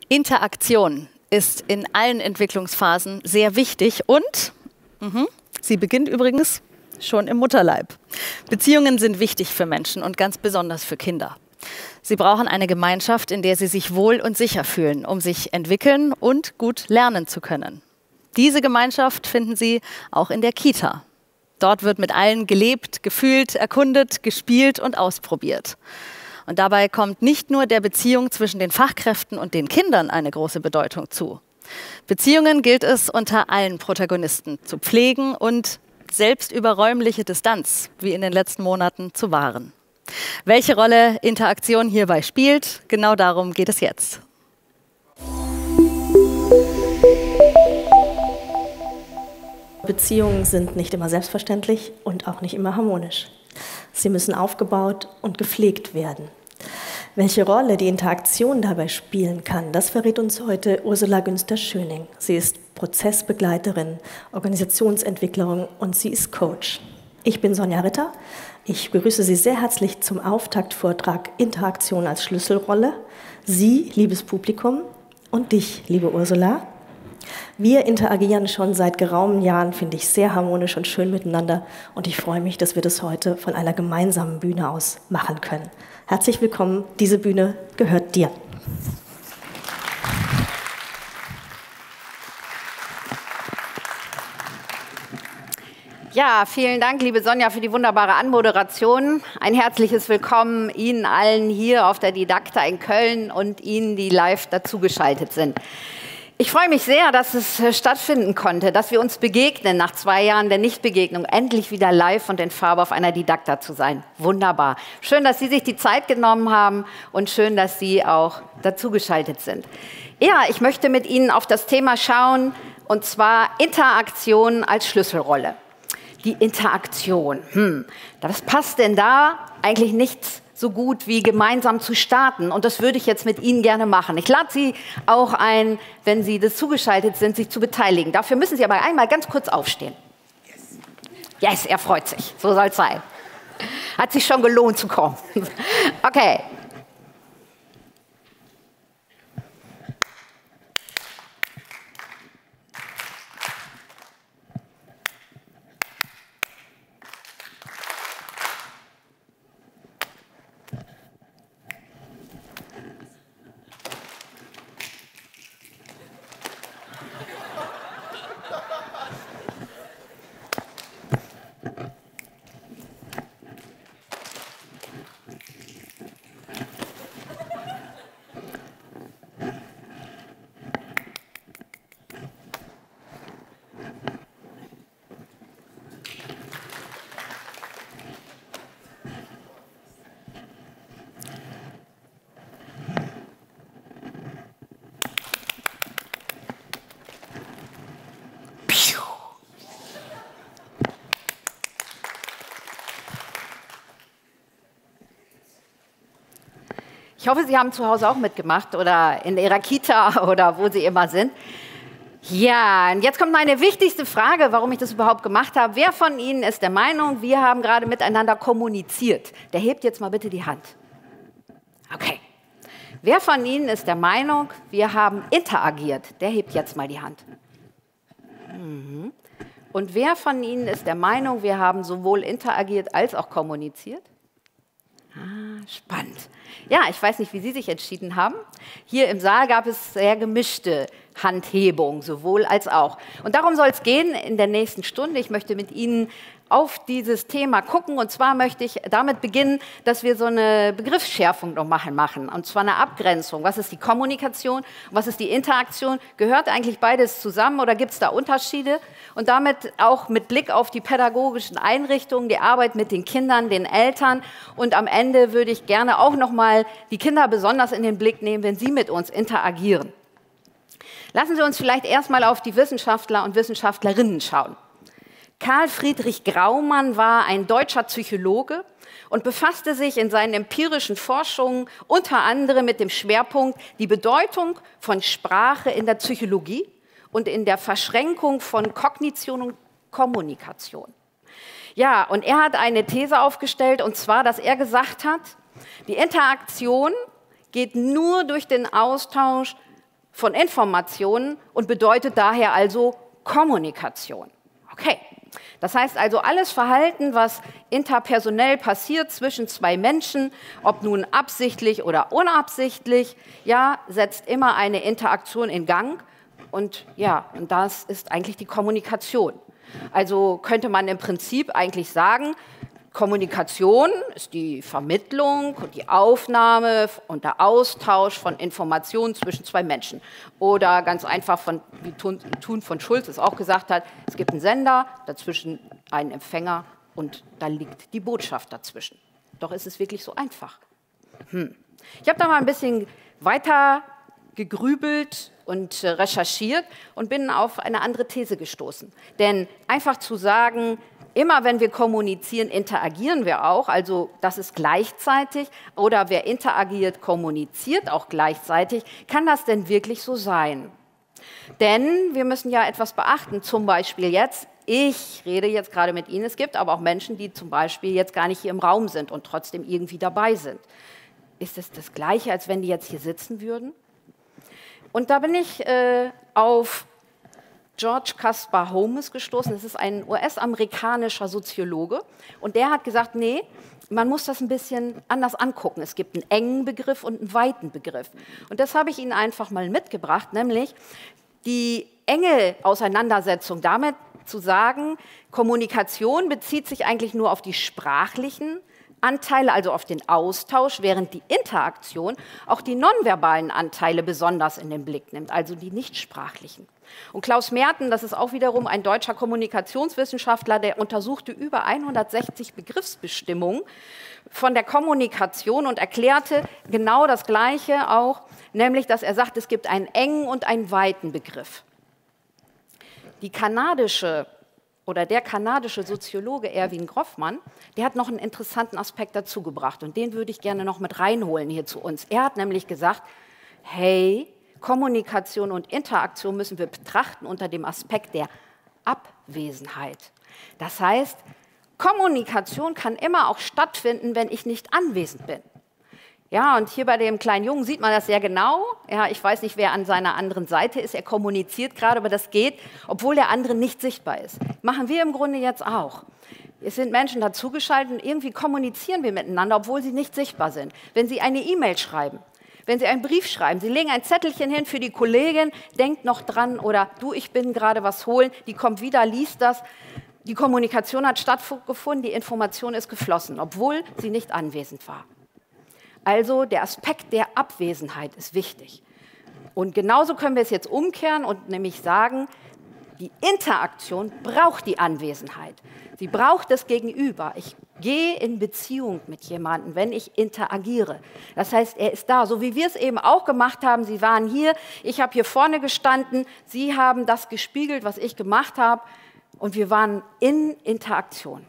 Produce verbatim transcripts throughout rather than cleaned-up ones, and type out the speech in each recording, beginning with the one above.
Interaktion ist in allen Entwicklungsphasen sehr wichtig und mh, sie beginnt übrigens schon im Mutterleib. Beziehungen sind wichtig für Menschen und ganz besonders für Kinder. Sie brauchen eine Gemeinschaft, in der sie sich wohl und sicher fühlen, um sich entwickeln und gut lernen zu können. Diese Gemeinschaft finden Sie auch in der Kita. Dort wird mit allen gelebt, gefühlt, erkundet, gespielt und ausprobiert. Und dabei kommt nicht nur der Beziehung zwischen den Fachkräften und den Kindern eine große Bedeutung zu. Beziehungen gilt es unter allen Protagonisten zu pflegen und selbst über räumliche Distanz, wie in den letzten Monaten, zu wahren. Welche Rolle Interaktion hierbei spielt, genau darum geht es jetzt. Beziehungen sind nicht immer selbstverständlich und auch nicht immer harmonisch. Sie müssen aufgebaut und gepflegt werden. Welche Rolle die Interaktion dabei spielen kann, das verrät uns heute Ursula Günster-Schöning. Sie ist Prozessbegleiterin, Organisationsentwicklerin und sie ist Coach. Ich bin Sonja Ritter. Ich begrüße Sie sehr herzlich zum Auftaktvortrag Interaktion als Schlüsselrolle. Sie, liebes Publikum, und dich, liebe Ursula. Wir interagieren schon seit geraumen Jahren, finde ich, sehr harmonisch und schön miteinander. Und ich freue mich, dass wir das heute von einer gemeinsamen Bühne aus machen können. Herzlich willkommen, diese Bühne gehört dir. Ja, vielen Dank, liebe Sonja, für die wunderbare Anmoderation. Ein herzliches Willkommen Ihnen allen hier auf der Didakta in Köln und Ihnen, die live dazugeschaltet sind. Ich freue mich sehr, dass es stattfinden konnte, dass wir uns begegnen, nach zwei Jahren der Nichtbegegnung, endlich wieder live und in Farbe auf einer Didakta zu sein. Wunderbar. Schön, dass Sie sich die Zeit genommen haben und schön, dass Sie auch dazugeschaltet sind. Ja, ich möchte mit Ihnen auf das Thema schauen, und zwar Interaktion als Schlüsselrolle. Die Interaktion, hm, was passt denn da? Eigentlich nichts so gut wie gemeinsam zu starten. Und das würde ich jetzt mit Ihnen gerne machen. Ich lade Sie auch ein, wenn Sie das zugeschaltet sind, sich zu beteiligen. Dafür müssen Sie aber einmal ganz kurz aufstehen. Yes, yes, er freut sich. So soll es sein. Hat sich schon gelohnt zu kommen. Okay. Ich hoffe, Sie haben zu Hause auch mitgemacht oder in Ihrer Kita oder wo Sie immer sind. Ja, und jetzt kommt meine wichtigste Frage, warum ich das überhaupt gemacht habe. Wer von Ihnen ist der Meinung, wir haben gerade miteinander kommuniziert? Der hebt jetzt mal bitte die Hand. Okay. Wer von Ihnen ist der Meinung, wir haben interagiert? Der hebt jetzt mal die Hand. Mhm. Und wer von Ihnen ist der Meinung, wir haben sowohl interagiert als auch kommuniziert? Ah, spannend. Ja, ich weiß nicht, wie Sie sich entschieden haben. Hier im Saal gab es sehr gemischte Handhebungen, sowohl als auch. Und darum soll es gehen in der nächsten Stunde. Ich möchte mit Ihnen auf dieses Thema gucken. Und zwar möchte ich damit beginnen, dass wir so eine Begriffsschärfung noch machen, machen. Und zwar eine Abgrenzung. Was ist die Kommunikation? Was ist die Interaktion? Gehört eigentlich beides zusammen oder gibt es da Unterschiede? Und damit auch mit Blick auf die pädagogischen Einrichtungen, die Arbeit mit den Kindern, den Eltern. Und am Ende würde ich gerne auch noch mal die Kinder besonders in den Blick nehmen, wenn sie mit uns interagieren. Lassen Sie uns vielleicht erstmal auf die Wissenschaftler und Wissenschaftlerinnen schauen. Karl Friedrich Graumann war ein deutscher Psychologe und befasste sich in seinen empirischen Forschungen unter anderem mit dem Schwerpunkt die Bedeutung von Sprache in der Psychologie und in der Verschränkung von Kognition und Kommunikation. Ja, und er hat eine These aufgestellt, und zwar, dass er gesagt hat, die Interaktion geht nur durch den Austausch von Informationen und bedeutet daher also Kommunikation. Okay. Das heißt also, alles Verhalten, was interpersonell passiert zwischen zwei Menschen, ob nun absichtlich oder unabsichtlich, ja, setzt immer eine Interaktion in Gang. Und ja, und das ist eigentlich die Kommunikation. Also könnte man im Prinzip eigentlich sagen, Kommunikation ist die Vermittlung und die Aufnahme und der Austausch von Informationen zwischen zwei Menschen. Oder ganz einfach, von, wie Thun von Schulz es auch gesagt hat, es gibt einen Sender, dazwischen einen Empfänger und da liegt die Botschaft dazwischen. Doch ist es wirklich so einfach? Hm. Ich habe da mal ein bisschen weiter gegrübelt und äh, recherchiert und bin auf eine andere These gestoßen. Denn einfach zu sagen, immer wenn wir kommunizieren, interagieren wir auch, also das ist gleichzeitig, oder wer interagiert, kommuniziert auch gleichzeitig, kann das denn wirklich so sein? Denn wir müssen ja etwas beachten, zum Beispiel jetzt, ich rede jetzt gerade mit Ihnen, es gibt aber auch Menschen, die zum Beispiel jetzt gar nicht hier im Raum sind und trotzdem irgendwie dabei sind. Ist es das Gleiche, als wenn die jetzt hier sitzen würden? Und da bin ich äh, auf George Caspar Holmes gestoßen. Das ist ein U S-amerikanischer Soziologe. Und der hat gesagt, nee, man muss das ein bisschen anders angucken. Es gibt einen engen Begriff und einen weiten Begriff. Und das habe ich Ihnen einfach mal mitgebracht, nämlich die enge Auseinandersetzung damit zu sagen, Kommunikation bezieht sich eigentlich nur auf die sprachlichen Anteile, also auf den Austausch, während die Interaktion auch die nonverbalen Anteile besonders in den Blick nimmt, also die nichtsprachlichen. Und Klaus Merten, das ist auch wiederum ein deutscher Kommunikationswissenschaftler, der untersuchte über hundertsechzig Begriffsbestimmungen von der Kommunikation und erklärte genau das Gleiche auch, nämlich, dass er sagt, es gibt einen engen und einen weiten Begriff. Die kanadische oder der kanadische Soziologe Erwin Groffmann, der hat noch einen interessanten Aspekt dazu gebracht und den würde ich gerne noch mit reinholen hier zu uns. Er hat nämlich gesagt, hey, Kommunikation und Interaktion müssen wir betrachten unter dem Aspekt der Abwesenheit. Das heißt, Kommunikation kann immer auch stattfinden, wenn ich nicht anwesend bin. Ja, und hier bei dem kleinen Jungen sieht man das sehr genau. Ja, ich weiß nicht, wer an seiner anderen Seite ist. Er kommuniziert gerade, aber das geht, obwohl der andere nicht sichtbar ist. Machen wir im Grunde jetzt auch. Es sind Menschen dazugeschaltet und irgendwie kommunizieren wir miteinander, obwohl sie nicht sichtbar sind. Wenn Sie eine E-Mail schreiben, wenn Sie einen Brief schreiben, Sie legen ein Zettelchen hin für die Kollegin, denkt noch dran oder du, ich bin gerade was holen, die kommt wieder, liest das. Die Kommunikation hat stattgefunden, die Information ist geflossen, obwohl sie nicht anwesend war. Also der Aspekt der Abwesenheit ist wichtig. Und genauso können wir es jetzt umkehren und nämlich sagen, die Interaktion braucht die Anwesenheit. Sie braucht das Gegenüber. Ich gehe in Beziehung mit jemandem, wenn ich interagiere. Das heißt, er ist da, so wie wir es eben auch gemacht haben. Sie waren hier, ich habe hier vorne gestanden, Sie haben das gespiegelt, was ich gemacht habe und wir waren in Interaktion.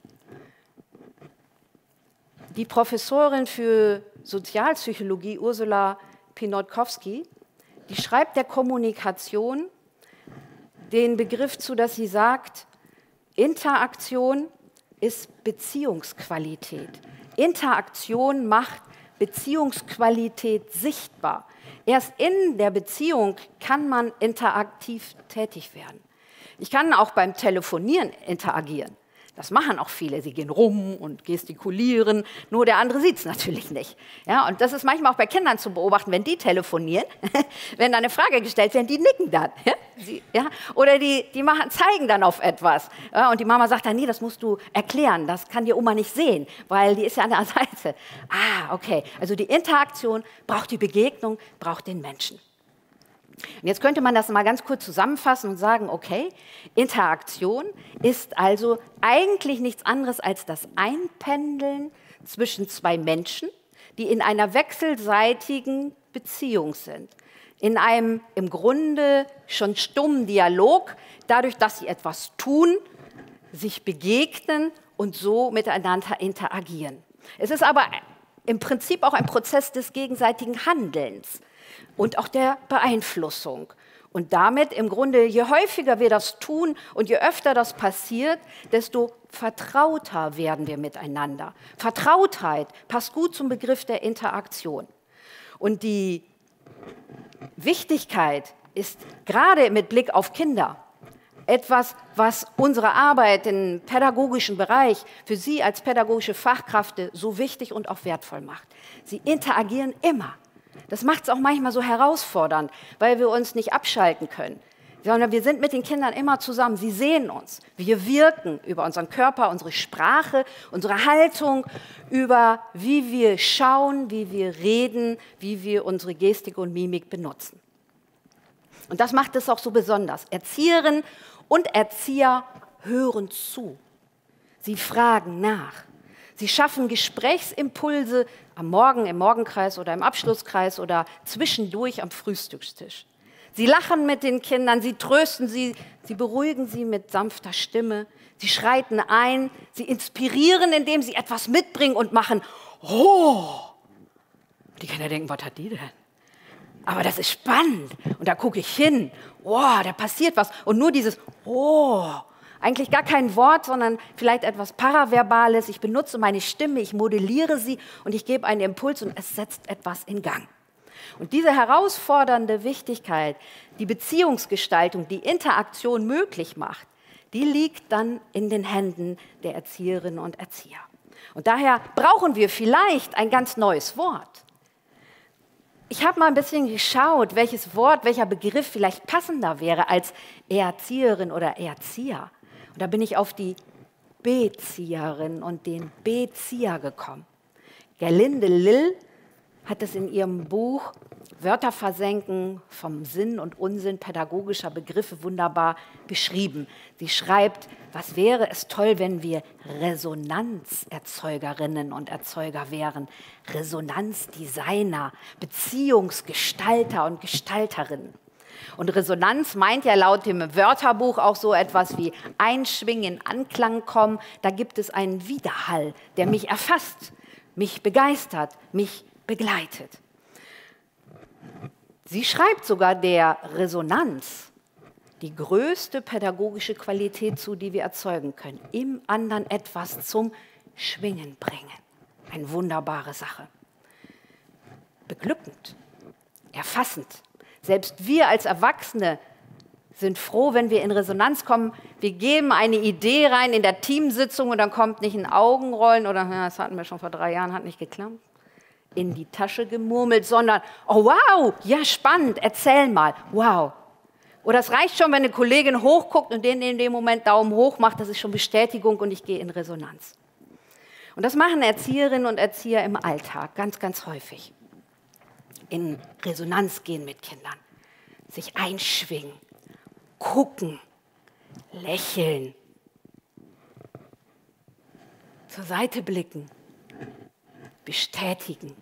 Die Professorin für Sozialpsychologie, Ursula Pinotkowski, die schreibt der Kommunikation den Begriff zu, dass sie sagt, Interaktion ist Beziehungsqualität. Interaktion macht Beziehungsqualität sichtbar. Erst in der Beziehung kann man interaktiv tätig werden. Ich kann auch beim Telefonieren interagieren. Das machen auch viele. Sie gehen rum und gestikulieren, nur der andere sieht es natürlich nicht. Ja, und das ist manchmal auch bei Kindern zu beobachten, wenn die telefonieren, wenn da eine Frage gestellt wird, die nicken dann. Ja? Sie, ja? Oder die, die machen, zeigen dann auf etwas. Ja? Und die Mama sagt dann, nee, das musst du erklären, das kann die Oma nicht sehen, weil die ist ja an der Seite. Ah, okay. Also die Interaktion braucht die Begegnung, braucht den Menschen. Und jetzt könnte man das mal ganz kurz zusammenfassen und sagen, okay, Interaktion ist also eigentlich nichts anderes als das Einpendeln zwischen zwei Menschen, die in einer wechselseitigen Beziehung sind. In einem im Grunde schon stummen Dialog, dadurch, dass sie etwas tun, sich begegnen und so miteinander interagieren. Es ist aber im Prinzip auch ein Prozess des gegenseitigen Handelns und auch der Beeinflussung. Und damit im Grunde, je häufiger wir das tun und je öfter das passiert, desto vertrauter werden wir miteinander. Vertrautheit passt gut zum Begriff der Interaktion. Und die Wichtigkeit ist gerade mit Blick auf Kinder etwas, was unsere Arbeit im pädagogischen Bereich für Sie als pädagogische Fachkräfte so wichtig und auch wertvoll macht. Sie interagieren immer. Das macht es auch manchmal so herausfordernd, weil wir uns nicht abschalten können, sondern wir sind mit den Kindern immer zusammen. Sie sehen uns. Wir wirken über unseren Körper, unsere Sprache, unsere Haltung, über wie wir schauen, wie wir reden, wie wir unsere Gestik und Mimik benutzen. Und das macht es auch so besonders. Erzieherinnen und Erzieher hören zu. Sie fragen nach. Sie schaffen Gesprächsimpulse am Morgen im Morgenkreis oder im Abschlusskreis oder zwischendurch am Frühstückstisch. Sie lachen mit den Kindern, sie trösten sie, sie beruhigen sie mit sanfter Stimme. Sie schreiten ein, sie inspirieren, indem sie etwas mitbringen und machen, oh! Die Kinder denken, was hat die denn? Aber das ist spannend. Und da gucke ich hin. Wow, da passiert was. Und nur dieses Oh, eigentlich gar kein Wort, sondern vielleicht etwas Paraverbales. Ich benutze meine Stimme, ich modelliere sie und ich gebe einen Impuls und es setzt etwas in Gang. Und diese herausfordernde Wichtigkeit, die Beziehungsgestaltung, die Interaktion möglich macht, die liegt dann in den Händen der Erzieherinnen und Erzieher. Und daher brauchen wir vielleicht ein ganz neues Wort. Ich habe mal ein bisschen geschaut, welches Wort, welcher Begriff vielleicht passender wäre als Erzieherin oder Erzieher. Und da bin ich auf die Bezieherin und den Bezieher gekommen. Gerlinde Lill hat es in ihrem Buch Wörter versenken vom Sinn und Unsinn pädagogischer Begriffe wunderbar beschrieben. Sie schreibt, was wäre es toll, wenn wir Resonanzerzeugerinnen und Erzeuger wären, Resonanzdesigner, Beziehungsgestalter und Gestalterinnen. Und Resonanz meint ja laut dem Wörterbuch auch so etwas wie Einschwingen, in Anklang kommen. Da gibt es einen Widerhall, der mich erfasst, mich begeistert, mich begleitet. Sie schreibt sogar der Resonanz die größte pädagogische Qualität zu, die wir erzeugen können. Im anderen etwas zum Schwingen bringen. Eine wunderbare Sache. Beglückend, erfassend. Selbst wir als Erwachsene sind froh, wenn wir in Resonanz kommen. Wir geben eine Idee rein in der Teamsitzung und dann kommt nicht ein Augenrollen oder, ja, das hatten wir schon vor drei Jahren, hat nicht geklappt, in die Tasche gemurmelt, sondern, oh wow, ja spannend, erzähl mal, wow. Oder es reicht schon, wenn eine Kollegin hochguckt und den in dem Moment Daumen hoch macht, das ist schon Bestätigung und ich gehe in Resonanz. Und das machen Erzieherinnen und Erzieher im Alltag ganz, ganz häufig. In Resonanz gehen mit Kindern, sich einschwingen, gucken, lächeln, zur Seite blicken, bestätigen,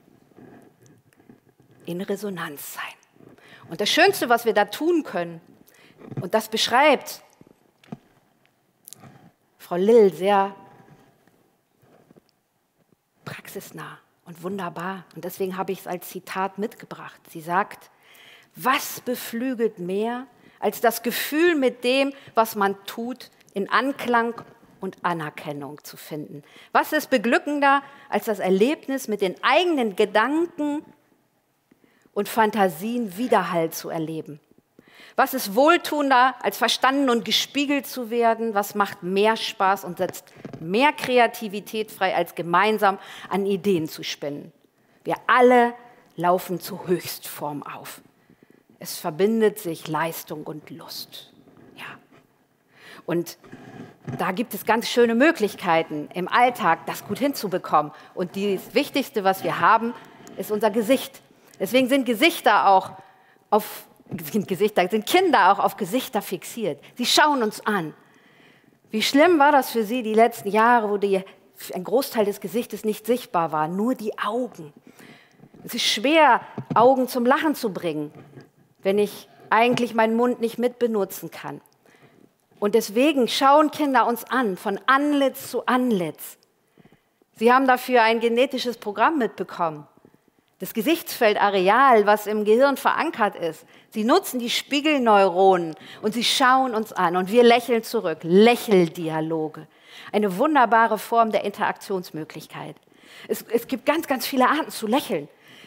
in Resonanz sein. Und das Schönste, was wir da tun können, und das beschreibt Frau Lill sehr praxisnah und wunderbar. Und deswegen habe ich es als Zitat mitgebracht. Sie sagt, was beflügelt mehr als das Gefühl, mit dem, was man tut, in Anklang und Anerkennung zu finden? Was ist beglückender als das Erlebnis, mit den eigenen Gedanken und Fantasien Widerhall zu erleben? Was ist wohltuender, als verstanden und gespiegelt zu werden? Was macht mehr Spaß und setzt mehr Kreativität frei, als gemeinsam an Ideen zu spinnen? Wir alle laufen zur Höchstform auf. Es verbindet sich Leistung und Lust. Ja. Und da gibt es ganz schöne Möglichkeiten im Alltag, das gut hinzubekommen. Und das Wichtigste, was wir haben, ist unser Gesicht. Deswegen sind Gesichter auch auf sind Gesichter, sind Kinder auch auf Gesichter fixiert. Sie schauen uns an. Wie schlimm war das für Sie die letzten Jahre, wo die, ein Großteil des Gesichtes nicht sichtbar war, nur die Augen. Es ist schwer, Augen zum Lachen zu bringen, wenn ich eigentlich meinen Mund nicht mitbenutzen kann. Und deswegen schauen Kinder uns an, von Antlitz zu Antlitz. Sie haben dafür ein genetisches Programm mitbekommen. Das Gesichtsfeldareal, was im Gehirn verankert ist. Sie nutzen die Spiegelneuronen und sie schauen uns an und wir lächeln zurück. Lächeldialoge. Eine wunderbare Form der Interaktionsmöglichkeit. Es, es gibt ganz, ganz viele Arten zu lächeln.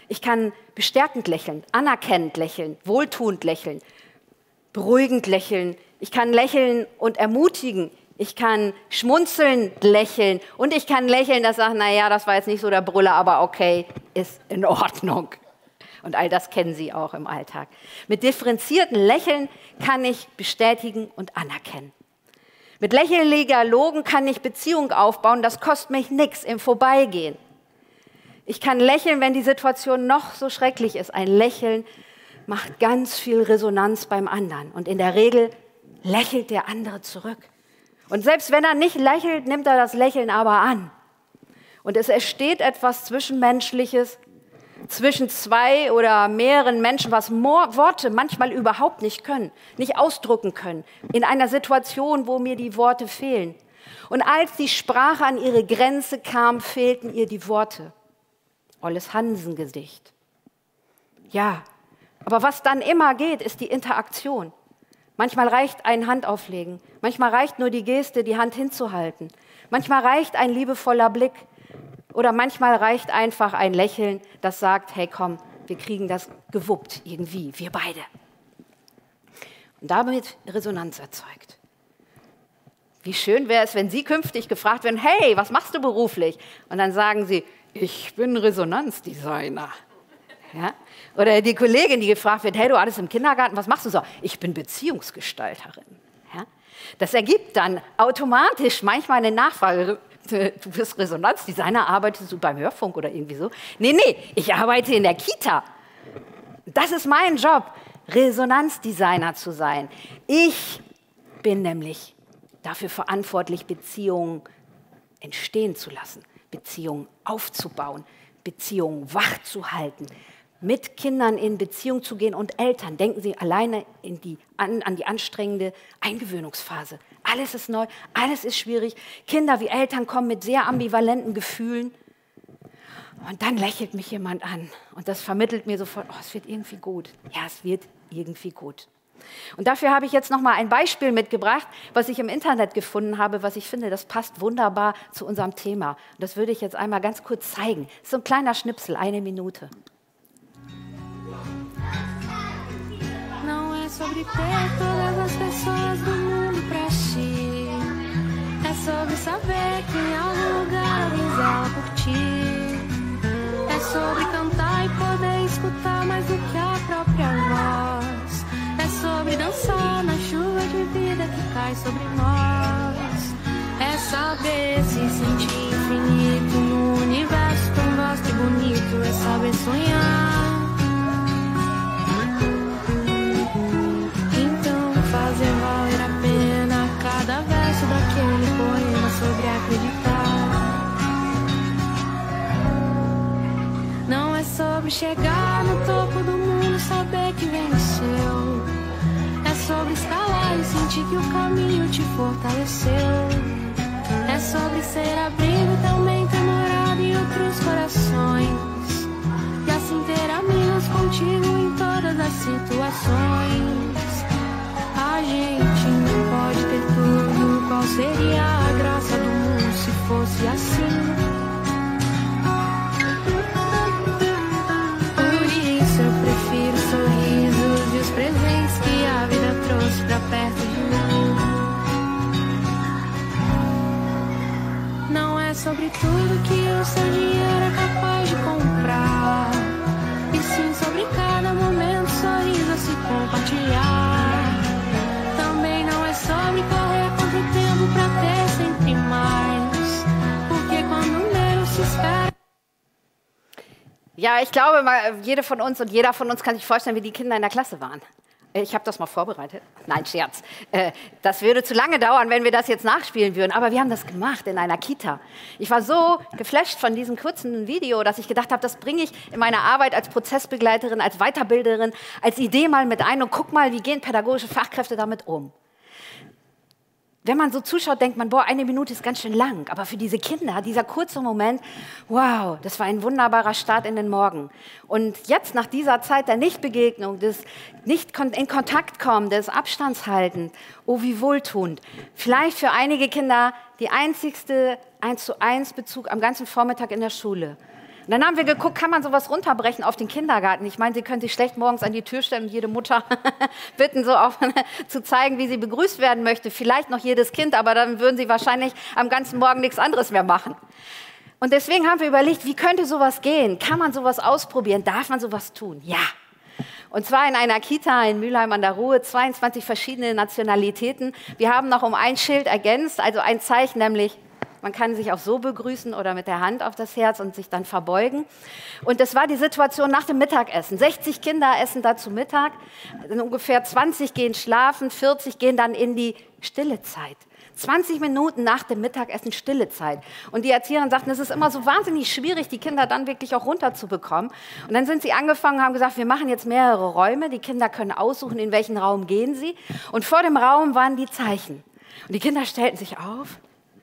Ich kann bestärkend lächeln, anerkennend lächeln, wohltuend lächeln, beruhigend lächeln. Ich kann lächeln und ermutigen. Ich kann schmunzelnd lächeln und ich kann lächeln, das sagt, naja, das war jetzt nicht so der Brüller, aber okay, ist in Ordnung. Und all das kennen Sie auch im Alltag. Mit differenzierten Lächeln kann ich bestätigen und anerkennen. Mit lächelnden Dialogen kann ich Beziehungen aufbauen, das kostet mich nichts im Vorbeigehen. Ich kann lächeln, wenn die Situation noch so schrecklich ist. Ein Lächeln macht ganz viel Resonanz beim anderen und in der Regel lächelt der andere zurück. Und selbst wenn er nicht lächelt, nimmt er das Lächeln aber an. Und es entsteht etwas Zwischenmenschliches, zwischen zwei oder mehreren Menschen, was Worte manchmal überhaupt nicht können, nicht ausdrücken können, in einer Situation, wo mir die Worte fehlen. Und als die Sprache an ihre Grenze kam, fehlten ihr die Worte. Olles Hansen-Gedicht. Ja, aber was dann immer geht, ist die Interaktion. Manchmal reicht ein Handauflegen, manchmal reicht nur die Geste, die Hand hinzuhalten. Manchmal reicht ein liebevoller Blick oder manchmal reicht einfach ein Lächeln, das sagt, hey komm, wir kriegen das gewuppt irgendwie, wir beide. Und damit Resonanz erzeugt. Wie schön wäre es, wenn Sie künftig gefragt werden, hey, was machst du beruflich? Und dann sagen Sie, ich bin Resonanzdesigner. Ja? Oder die Kollegin, die gefragt wird, hey, du alles im Kindergarten, was machst du so? Ich bin Beziehungsgestalterin. Ja? Das ergibt dann automatisch manchmal eine Nachfrage, du bist Resonanzdesigner, arbeitest du beim Hörfunk oder irgendwie so? Nee, nee, ich arbeite in der Kita. Das ist mein Job, Resonanzdesigner zu sein. Ich bin nämlich dafür verantwortlich, Beziehungen entstehen zu lassen, Beziehungen aufzubauen, Beziehungen wach zu halten, mit Kindern in Beziehung zu gehen und Eltern. Denken Sie alleine in die, an, an die anstrengende Eingewöhnungsphase. Alles ist neu, alles ist schwierig. Kinder wie Eltern kommen mit sehr ambivalenten Gefühlen. Und dann lächelt mich jemand an und das vermittelt mir sofort, oh, es wird irgendwie gut. Ja, es wird irgendwie gut. Und dafür habe ich jetzt noch mal ein Beispiel mitgebracht, was ich im Internet gefunden habe, was ich finde, das passt wunderbar zu unserem Thema. Und das würde ich jetzt einmal ganz kurz zeigen. Das ist so ein kleiner Schnipsel, eine Minute. Não é sobre ter todas as pessoas do mundo pra ti. É sobre saber que em algum lugar alguém zela por ti. É sobre cantar e poder escutar mais do que a própria voz. É sobre dançar na chuva de vida que cai sobre nós. É saber se sentir infinito no universo tão vasto e bonito. É saber sonhar. Então fazer valer a pena cada verso daquele poema sobre acreditar. Não é sobre chegar no topo do mundo, saber que venceu. É sobre escalar e sentir que o caminho te fortaleceu. É sobre ser abrigo, também ter morado em outros corações. E assim ter amigos contigo em todas as situações. A gente não pode ter tudo, qual seria a graça do mundo se fosse assim? Prefiro os sorrisos e os presentes que a vida trouxe pra perto de mim. Não é sobre tudo que o seu dinheiro é capaz de comprar, e sim sobre cada momento, sorriso a se compartilhar. Também não é sobre correr contra o tempo pra ter sempre mais, porque quando menos se espera. Ja, ich glaube, jede von uns und jeder von uns kann sich vorstellen, wie die Kinder in der Klasse waren. Ich habe das mal vorbereitet. Nein, Scherz. Das würde zu lange dauern, wenn wir das jetzt nachspielen würden. Aber wir haben das gemacht in einer Kita. Ich war so geflasht von diesem kurzen Video, dass ich gedacht habe, das bringe ich in meiner Arbeit als Prozessbegleiterin, als Weiterbilderin, als Idee mal mit ein und guck mal, wie gehen pädagogische Fachkräfte damit um. Wenn man so zuschaut, denkt man, boah, eine Minute ist ganz schön lang. Aber für diese Kinder, dieser kurze Moment, wow, das war ein wunderbarer Start in den Morgen. Und jetzt nach dieser Zeit der Nichtbegegnung, des nicht in Kontakt kommen, des Abstandshalten, oh, wie wohltuend. Vielleicht für einige Kinder die einzigste eins zu eins Bezug am ganzen Vormittag in der Schule. Und dann haben wir geguckt, kann man sowas runterbrechen auf den Kindergarten? Ich meine, Sie können sich schlecht morgens an die Tür stellen und jede Mutter bitten, so auch zu zeigen, wie sie begrüßt werden möchte. Vielleicht noch jedes Kind, aber dann würden sie wahrscheinlich am ganzen Morgen nichts anderes mehr machen. Und deswegen haben wir überlegt, wie könnte sowas gehen? Kann man sowas ausprobieren? Darf man sowas tun? Ja. Und zwar in einer Kita in Mülheim an der Ruhr, zweiundzwanzig verschiedene Nationalitäten. Wir haben noch um ein Schild ergänzt, also ein Zeichen, nämlich man kann sich auch so begrüßen oder mit der Hand auf das Herz und sich dann verbeugen. Und das war die Situation nach dem Mittagessen. sechzig Kinder essen da zu Mittag, ungefähr zwanzig gehen schlafen, vierzig gehen dann in die stille Zeit. zwanzig Minuten nach dem Mittagessen stille Zeit. Und die Erzieherin sagten, es ist immer so wahnsinnig schwierig, die Kinder dann wirklich auch runterzubekommen. Und dann sind sie angefangen und haben gesagt, wir machen jetzt mehrere Räume. Die Kinder können aussuchen, in welchen Raum gehen sie. Und vor dem Raum waren die Zeichen. Und die Kinder stellten sich auf.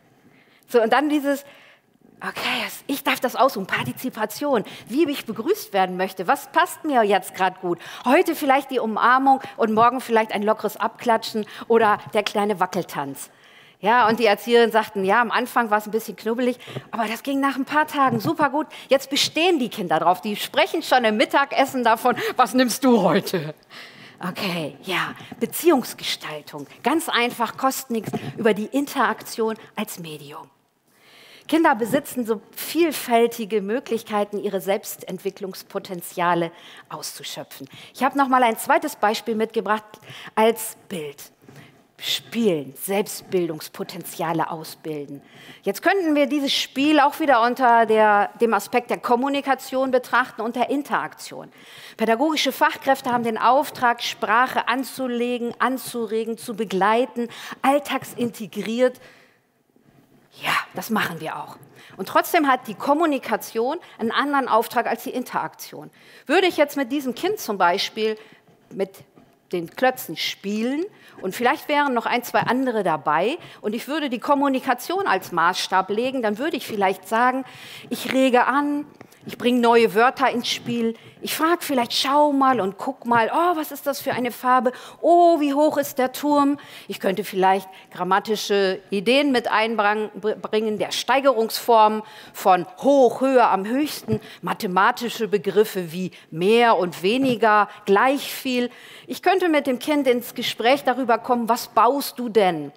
So, und dann dieses, okay, ich darf das aussuchen, Partizipation, wie ich begrüßt werden möchte, was passt mir jetzt gerade gut. Heute vielleicht die Umarmung und morgen vielleicht ein lockeres Abklatschen oder der kleine Wackeltanz. Ja, und die Erzieherinnen sagten, ja, am Anfang war es ein bisschen knubbelig, aber das ging nach ein paar Tagen super gut. Jetzt bestehen die Kinder drauf, die sprechen schon im Mittagessen davon, was nimmst du heute? Okay, ja, Beziehungsgestaltung, ganz einfach, kostet nichts, über die Interaktion als Medium. Kinder besitzen so vielfältige Möglichkeiten, ihre Selbstentwicklungspotenziale auszuschöpfen. Ich habe noch mal ein zweites Beispiel mitgebracht als Bild. Spielen, Selbstbildungspotenziale ausbilden. Jetzt könnten wir dieses Spiel auch wieder unter der, dem Aspekt der Kommunikation betrachten und der Interaktion. Pädagogische Fachkräfte haben den Auftrag, Sprache anzulegen, anzuregen, zu begleiten, alltagsintegriert. Ja, das machen wir auch. Und trotzdem hat die Kommunikation einen anderen Auftrag als die Interaktion. Würde ich jetzt mit diesem Kind zum Beispiel mit den Klötzen spielen und vielleicht wären noch ein, zwei andere dabei und ich würde die Kommunikation als Maßstab legen, dann würde ich vielleicht sagen, ich rege an, ich bringe neue Wörter ins Spiel, ich frage vielleicht, schau mal und guck mal, oh, was ist das für eine Farbe, oh, wie hoch ist der Turm. Ich könnte vielleicht grammatische Ideen mit einbringen, der Steigerungsform von hoch, höher, am höchsten, mathematische Begriffe wie mehr und weniger, gleich viel. Ich könnte mit dem Kind ins Gespräch darüber kommen, was baust du denn?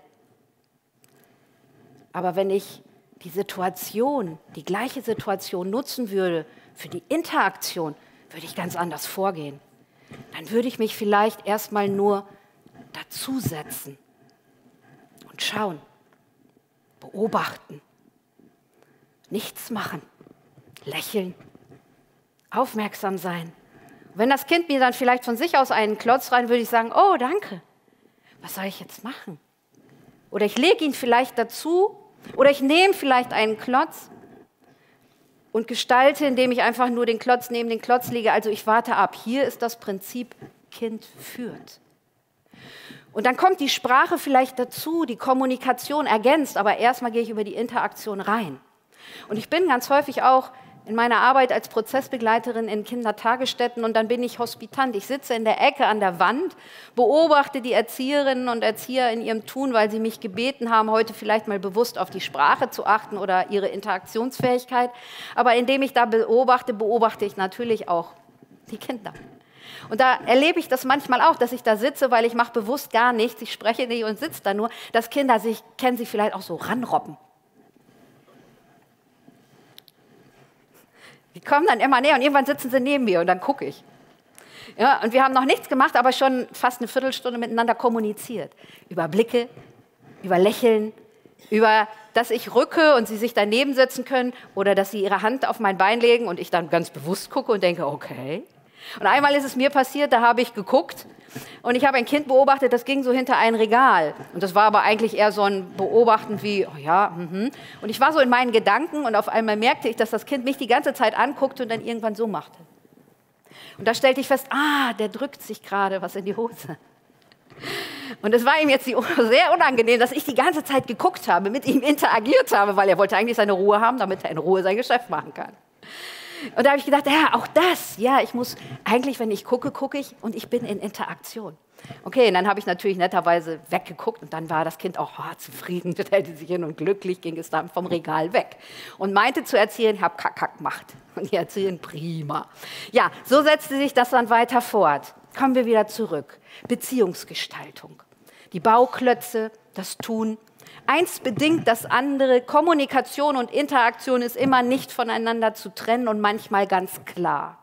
Aber wenn ich die Situation, die gleiche Situation nutzen würde für die Interaktion, würde ich ganz anders vorgehen. Dann würde ich mich vielleicht erstmal nur dazusetzen und schauen, beobachten, nichts machen, lächeln, aufmerksam sein. Und wenn das Kind mir dann vielleicht von sich aus einen Klotz rein, würde ich sagen, oh, danke, was soll ich jetzt machen? Oder ich lege ihn vielleicht dazu, oder ich nehme vielleicht einen Klotz und gestalte, indem ich einfach nur den Klotz neben den Klotz lege. Also ich warte ab. Hier ist das Prinzip, Kind führt. Und dann kommt die Sprache vielleicht dazu, die Kommunikation ergänzt, aber erstmal gehe ich über die Interaktion rein. Und ich bin ganz häufig auch in meiner Arbeit als Prozessbegleiterin in Kindertagesstätten und dann bin ich Hospitant. Ich sitze in der Ecke an der Wand, beobachte die Erzieherinnen und Erzieher in ihrem Tun, weil sie mich gebeten haben, heute vielleicht mal bewusst auf die Sprache zu achten oder ihre Interaktionsfähigkeit. Aber indem ich da beobachte, beobachte ich natürlich auch die Kinder. Und da erlebe ich das manchmal auch, dass ich da sitze, weil ich mache bewusst gar nichts, ich spreche nicht und sitze da nur, dass Kinder sich, kennen sie vielleicht auch so, ranrobben. Die kommen dann immer näher und irgendwann sitzen sie neben mir und dann gucke ich. Ja, und wir haben noch nichts gemacht, aber schon fast eine Viertelstunde miteinander kommuniziert. Über Blicke, über Lächeln, über, dass ich rücke und sie sich daneben setzen können oder dass sie ihre Hand auf mein Bein legen und ich dann ganz bewusst gucke und denke, okay. Und einmal ist es mir passiert, da habe ich geguckt und ich habe ein Kind beobachtet, das ging so hinter ein Regal. Und das war aber eigentlich eher so ein Beobachten wie, oh ja, mhm. Und ich war so in meinen Gedanken und auf einmal merkte ich, dass das Kind mich die ganze Zeit anguckte und dann irgendwann so machte. Und da stellte ich fest, ah, der drückt sich gerade was in die Hose. Und es war ihm jetzt sehr unangenehm, dass ich die ganze Zeit geguckt habe, mit ihm interagiert habe, weil er wollte eigentlich seine Ruhe haben, damit er in Ruhe sein Geschäft machen kann. Und da habe ich gedacht, ja, auch das, ja, ich muss, eigentlich, wenn ich gucke, gucke ich und ich bin in Interaktion. Okay, und dann habe ich natürlich netterweise weggeguckt und dann war das Kind auch oh, zufrieden, stellte sich hin und glücklich ging es dann vom Regal weg. Und meinte zu erzählen, ich habe Kack, Kack gemacht. Und die erzählen, prima. Ja, so setzte sich das dann weiter fort. Kommen wir wieder zurück. Beziehungsgestaltung. Die Bauklötze, das Tun. Eins bedingt das andere. Kommunikation und Interaktion ist immer nicht voneinander zu trennen und manchmal ganz klar.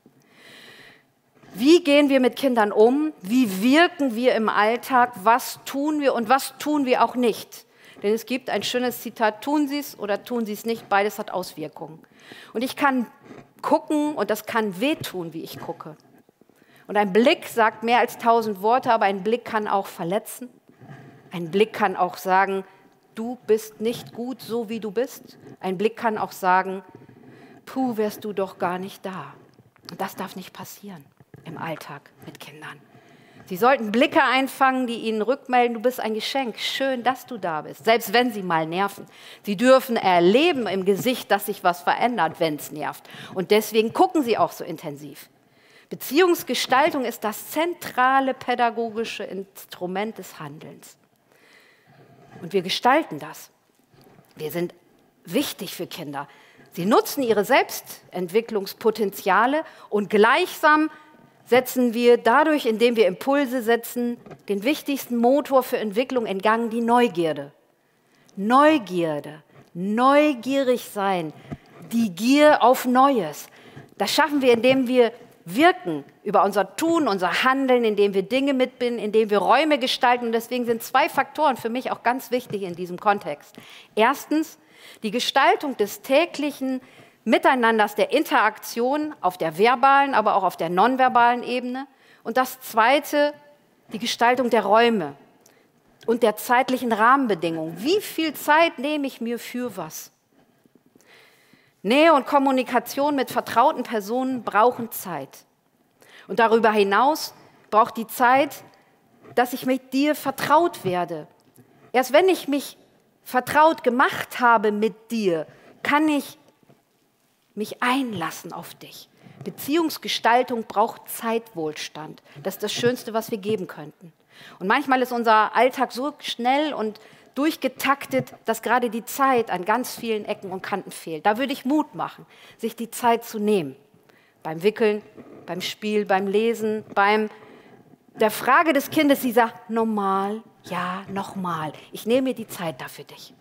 Wie gehen wir mit Kindern um? Wie wirken wir im Alltag? Was tun wir und was tun wir auch nicht? Denn es gibt ein schönes Zitat, tun Sie es oder tun Sie es nicht, beides hat Auswirkungen. Und ich kann gucken und das kann wehtun, wie ich gucke. Und ein Blick sagt mehr als tausend Worte, aber ein Blick kann auch verletzen. Ein Blick kann auch sagen, du bist nicht gut, so wie du bist. Ein Blick kann auch sagen, puh, wärst du doch gar nicht da. Und das darf nicht passieren im Alltag mit Kindern. Sie sollten Blicke einfangen, die ihnen rückmelden, du bist ein Geschenk, schön, dass du da bist, selbst wenn sie mal nerven. Sie dürfen erleben im Gesicht, dass sich was verändert, wenn es nervt. Und deswegen gucken sie auch so intensiv. Beziehungsgestaltung ist das zentrale pädagogische Instrument des Handelns. Und wir gestalten das. Wir sind wichtig für Kinder. Sie nutzen ihre Selbstentwicklungspotenziale und gleichsam setzen wir dadurch, indem wir Impulse setzen, den wichtigsten Motor für Entwicklung in Gang, die Neugierde. Neugierde, neugierig sein, die Gier auf Neues. Das schaffen wir, indem wir wirken über unser Tun, unser Handeln, indem wir Dinge mitbinden, indem wir Räume gestalten. Und deswegen sind zwei Faktoren für mich auch ganz wichtig in diesem Kontext. Erstens, die Gestaltung des täglichen Miteinanders, der Interaktion auf der verbalen, aber auch auf der nonverbalen Ebene. Und das Zweite, die Gestaltung der Räume und der zeitlichen Rahmenbedingungen. Wie viel Zeit nehme ich mir für was? Nähe und Kommunikation mit vertrauten Personen brauchen Zeit. Und darüber hinaus braucht die Zeit, dass ich mit dir vertraut werde. Erst wenn ich mich vertraut gemacht habe mit dir, kann ich mich einlassen auf dich. Beziehungsgestaltung braucht Zeitwohlstand. Das ist das Schönste, was wir geben könnten. Und manchmal ist unser Alltag so schnell und durchgetaktet, dass gerade die Zeit an ganz vielen Ecken und Kanten fehlt. Da würde ich Mut machen, sich die Zeit zu nehmen. Beim Wickeln, beim Spiel, beim Lesen, beim der Frage des Kindes, sie sagt, normal, ja, nochmal. Ich nehme mir die Zeit da für dich.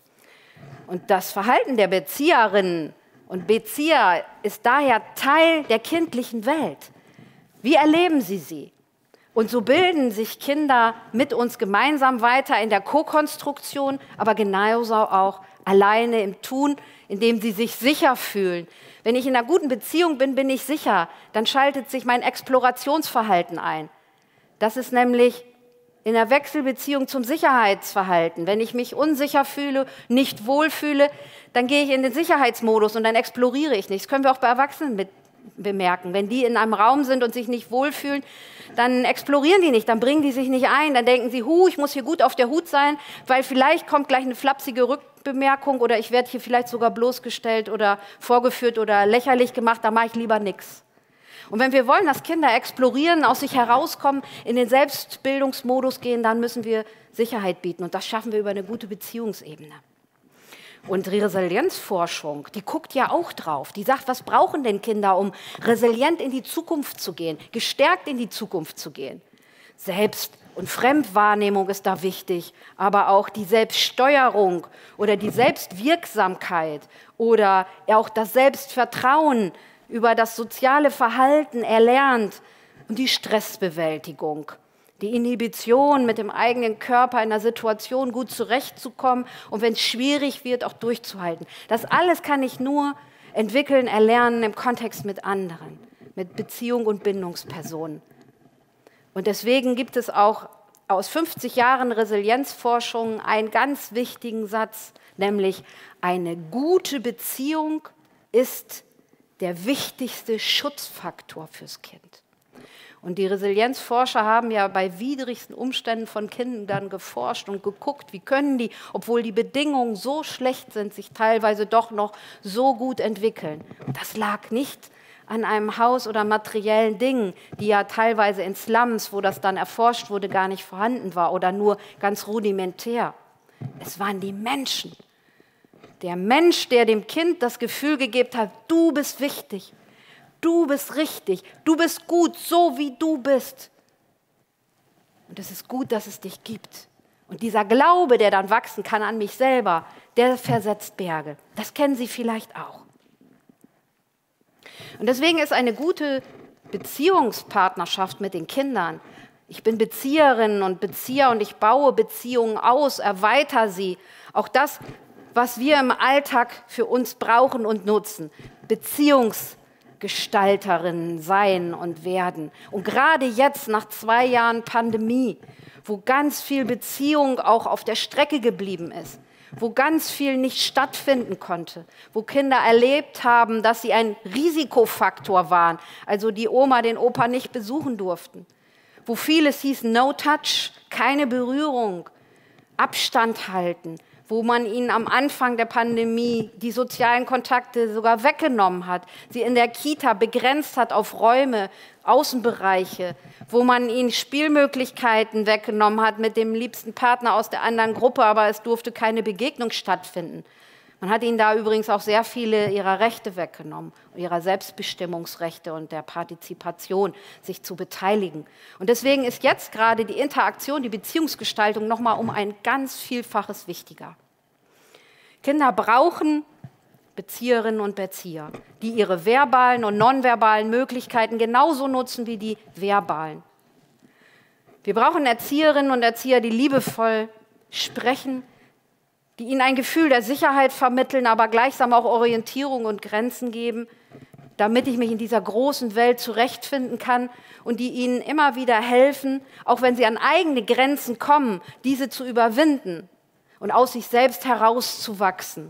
Und das Verhalten der Bezieherinnen und Bezieher ist daher Teil der kindlichen Welt. Wie erleben sie sie? Und so bilden sich Kinder mit uns gemeinsam weiter in der Co-Konstruktion, aber genauso auch alleine im Tun, indem sie sich sicher fühlen. Wenn ich in einer guten Beziehung bin, bin ich sicher. Dann schaltet sich mein Explorationsverhalten ein. Das ist nämlich in der Wechselbeziehung zum Sicherheitsverhalten. Wenn ich mich unsicher fühle, nicht wohlfühle, dann gehe ich in den Sicherheitsmodus und dann exploriere ich nicht. Das können wir auch bei Erwachsenen mit bemerken. Wenn die in einem Raum sind und sich nicht wohlfühlen, dann explorieren die nicht, dann bringen die sich nicht ein, dann denken sie, hu, ich muss hier gut auf der Hut sein, weil vielleicht kommt gleich eine flapsige Rückbemerkung oder ich werde hier vielleicht sogar bloßgestellt oder vorgeführt oder lächerlich gemacht, da mache ich lieber nichts. Und wenn wir wollen, dass Kinder explorieren, aus sich herauskommen, in den Selbstbildungsmodus gehen, dann müssen wir Sicherheit bieten. Und das schaffen wir über eine gute Beziehungsebene. Und die Resilienzforschung, die guckt ja auch drauf. Die sagt, was brauchen denn Kinder, um resilient in die Zukunft zu gehen, gestärkt in die Zukunft zu gehen? Selbst- und Fremdwahrnehmung ist da wichtig, aber auch die Selbststeuerung oder die Selbstwirksamkeit oder auch das Selbstvertrauen über das soziale Verhalten erlernt und die Stressbewältigung, die Inhibition, mit dem eigenen Körper in einer Situation gut zurechtzukommen und wenn es schwierig wird, auch durchzuhalten. Das alles kann ich nur entwickeln, erlernen im Kontext mit anderen, mit Beziehung und Bindungspersonen. Und deswegen gibt es auch aus fünfzig Jahren Resilienzforschung einen ganz wichtigen Satz, nämlich eine gute Beziehung ist der wichtigste Schutzfaktor fürs Kind. Und die Resilienzforscher haben ja bei widrigsten Umständen von Kindern geforscht und geguckt, wie können die, obwohl die Bedingungen so schlecht sind, sich teilweise doch noch so gut entwickeln. Das lag nicht an einem Haus oder materiellen Dingen, die ja teilweise in Slums, wo das dann erforscht wurde, gar nicht vorhanden war oder nur ganz rudimentär. Es waren die Menschen. Der Mensch, der dem Kind das Gefühl gegeben hat, du bist wichtig. Du bist richtig, du bist gut, so wie du bist. Und es ist gut, dass es dich gibt. Und dieser Glaube, der dann wachsen kann an mich selber, der versetzt Berge. Das kennen Sie vielleicht auch. Und deswegen ist eine gute Beziehungspartnerschaft mit den Kindern. Ich bin Bezieherin und Bezieher und ich baue Beziehungen aus, erweitere sie. Auch das, was wir im Alltag für uns brauchen und nutzen. Beziehungspartnerschaft. Gestalterinnen sein und werden. Und gerade jetzt, nach zwei Jahren Pandemie, wo ganz viel Beziehung auch auf der Strecke geblieben ist, wo ganz viel nicht stattfinden konnte, wo Kinder erlebt haben, dass sie ein Risikofaktor waren, also die Oma den Opa nicht besuchen durften, wo vieles hieß no touch, keine Berührung, Abstand halten, wo man ihnen am Anfang der Pandemie die sozialen Kontakte sogar weggenommen hat, sie in der Kita begrenzt hat auf Räume, Außenbereiche, wo man ihnen Spielmöglichkeiten weggenommen hat mit dem liebsten Partner aus der anderen Gruppe, aber es durfte keine Begegnung stattfinden. Man hat ihnen da übrigens auch sehr viele ihrer Rechte weggenommen, ihrer Selbstbestimmungsrechte und der Partizipation, sich zu beteiligen. Und deswegen ist jetzt gerade die Interaktion, die Beziehungsgestaltung noch mal um ein ganz Vielfaches wichtiger. Kinder brauchen Bezieherinnen und Bezieher, die ihre verbalen und nonverbalen Möglichkeiten genauso nutzen wie die verbalen. Wir brauchen Erzieherinnen und Erzieher, die liebevoll sprechen, die ihnen ein Gefühl der Sicherheit vermitteln, aber gleichsam auch Orientierung und Grenzen geben, damit ich mich in dieser großen Welt zurechtfinden kann und die ihnen immer wieder helfen, auch wenn sie an eigene Grenzen kommen, diese zu überwinden und aus sich selbst herauszuwachsen.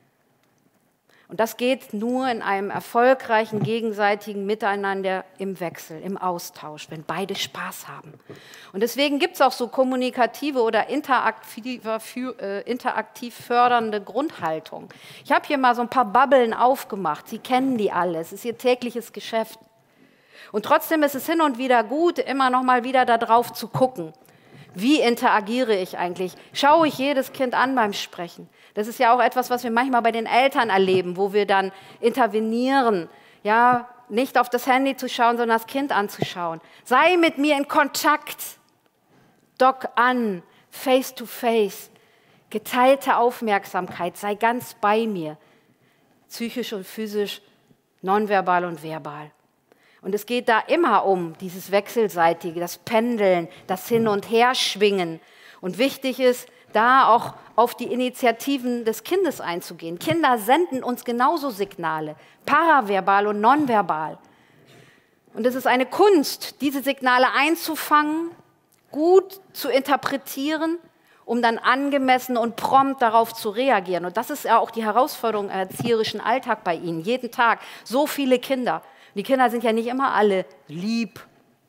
Und das geht nur in einem erfolgreichen, gegenseitigen Miteinander im Wechsel, im Austausch, wenn beide Spaß haben. Und deswegen gibt es auch so kommunikative oder interaktiv, äh, interaktiv fördernde Grundhaltung. Ich habe hier mal so ein paar Bubbeln aufgemacht. Sie kennen die alle. Es ist ihr tägliches Geschäft. Und trotzdem ist es hin und wieder gut, immer noch mal wieder darauf zu gucken. Wie interagiere ich eigentlich? Schaue ich jedes Kind an beim Sprechen? Das ist ja auch etwas, was wir manchmal bei den Eltern erleben, wo wir dann intervenieren, ja, nicht auf das Handy zu schauen, sondern das Kind anzuschauen. Sei mit mir in Kontakt, dock an, face to face, geteilte Aufmerksamkeit, sei ganz bei mir, psychisch und physisch, nonverbal und verbal. Und es geht da immer um dieses Wechselseitige, das Pendeln, das Hin- und Herschwingen. Und wichtig ist, da auch auf die Initiativen des Kindes einzugehen. Kinder senden uns genauso Signale, paraverbal und nonverbal. Und es ist eine Kunst, diese Signale einzufangen, gut zu interpretieren, um dann angemessen und prompt darauf zu reagieren. Und das ist ja auch die Herausforderung im erzieherischen Alltag bei Ihnen, jeden Tag. So viele Kinder. Die Kinder sind ja nicht immer alle lieb,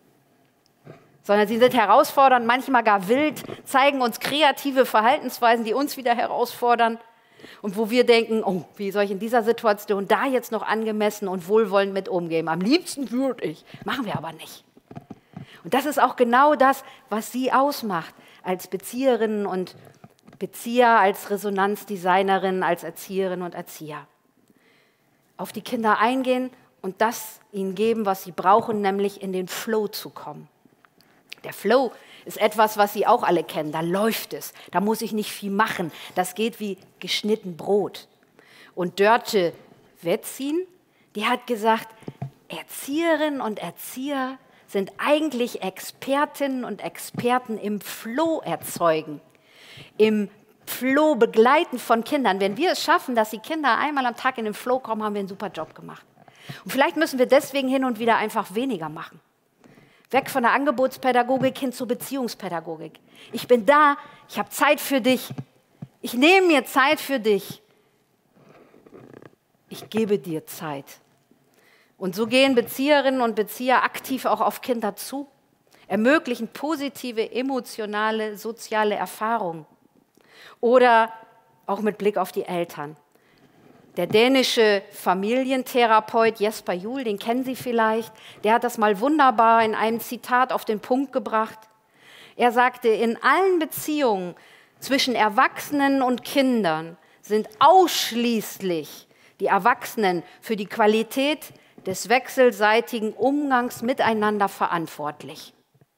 sondern sie sind herausfordernd, manchmal gar wild, zeigen uns kreative Verhaltensweisen, die uns wieder herausfordern und wo wir denken, oh, wie soll ich in dieser Situation da jetzt noch angemessen und wohlwollend mit umgehen? Am liebsten würde ich, machen wir aber nicht. Und das ist auch genau das, was Sie ausmacht als Bezieherinnen und Bezieher, als Resonanzdesignerin, als Erzieherinnen und Erzieher. Auf die Kinder eingehen und das ihnen geben, was sie brauchen, nämlich in den Flow zu kommen. Der Flow ist etwas, was Sie auch alle kennen. Da läuft es, da muss ich nicht viel machen. Das geht wie geschnitten Brot. Und Dörte Wetzin, die hat gesagt, Erzieherinnen und Erzieher sind eigentlich Expertinnen und Experten im Flow erzeugen, im Flow begleiten von Kindern. Wenn wir es schaffen, dass die Kinder einmal am Tag in den Flow kommen, haben wir einen super Job gemacht. Und vielleicht müssen wir deswegen hin und wieder einfach weniger machen. Weg von der Angebotspädagogik hin zur Beziehungspädagogik. Ich bin da, ich habe Zeit für dich. Ich nehme mir Zeit für dich. Ich gebe dir Zeit. Und so gehen Bezieherinnen und Bezieher aktiv auch auf Kinder zu, ermöglichen positive emotionale, soziale Erfahrungen. Oder auch mit Blick auf die Eltern. Der dänische Familientherapeut Jesper Juhl, den kennen Sie vielleicht, der hat das mal wunderbar in einem Zitat auf den Punkt gebracht. Er sagte, in allen Beziehungen zwischen Erwachsenen und Kindern sind ausschließlich die Erwachsenen für die Qualität des wechselseitigen Umgangs miteinander verantwortlich.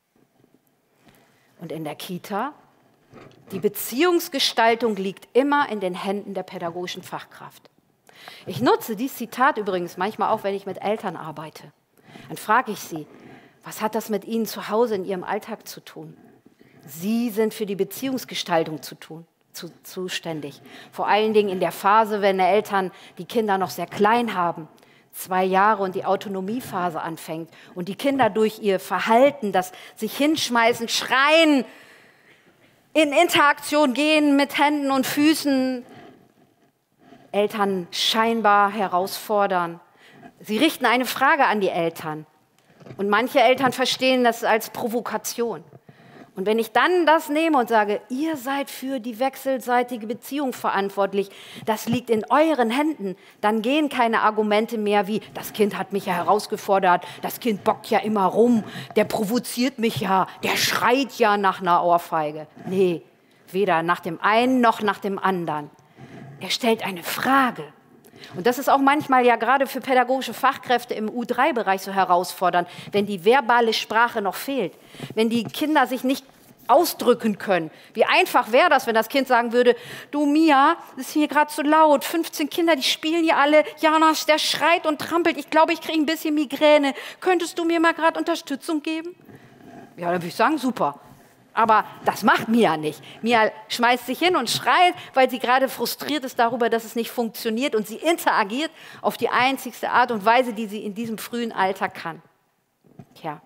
Und in der Kita, die Beziehungsgestaltung liegt immer in den Händen der pädagogischen Fachkraft. Ich nutze dieses Zitat übrigens manchmal auch, wenn ich mit Eltern arbeite. Dann frage ich sie, was hat das mit Ihnen zu Hause in Ihrem Alltag zu tun? Sie sind für die Beziehungsgestaltung zu tun, zu, zuständig. Vor allen Dingen in der Phase, wenn die Eltern die Kinder noch sehr klein haben, zwei Jahre und die Autonomiephase anfängt und die Kinder durch ihr Verhalten, das sich hinschmeißen, schreien, in Interaktion gehen mit Händen und Füßen, Eltern scheinbar herausfordern. Sie richten eine Frage an die Eltern. Und manche Eltern verstehen das als Provokation. Und wenn ich dann das nehme und sage, ihr seid für die wechselseitige Beziehung verantwortlich, das liegt in euren Händen, dann gehen keine Argumente mehr wie, das Kind hat mich ja herausgefordert, das Kind bockt ja immer rum, der provoziert mich ja, der schreit ja nach einer Ohrfeige. Nee, weder nach dem einen noch nach dem anderen. Er stellt eine Frage. Und das ist auch manchmal ja gerade für pädagogische Fachkräfte im U drei Bereich so herausfordernd, wenn die verbale Sprache noch fehlt, wenn die Kinder sich nicht ausdrücken können. Wie einfach wäre das, wenn das Kind sagen würde, du Mia, es ist hier gerade zu laut, fünfzehn Kinder, die spielen hier alle, Janas, der schreit und trampelt, ich glaube, ich kriege ein bisschen Migräne, könntest du mir mal gerade Unterstützung geben? Ja, dann würde ich sagen, super. Aber das macht Mia nicht. Mia schmeißt sich hin und schreit, weil sie gerade frustriert ist darüber, dass es nicht funktioniert und sie interagiert auf die einzigste Art und Weise, die sie in diesem frühen Alter kann. Tja.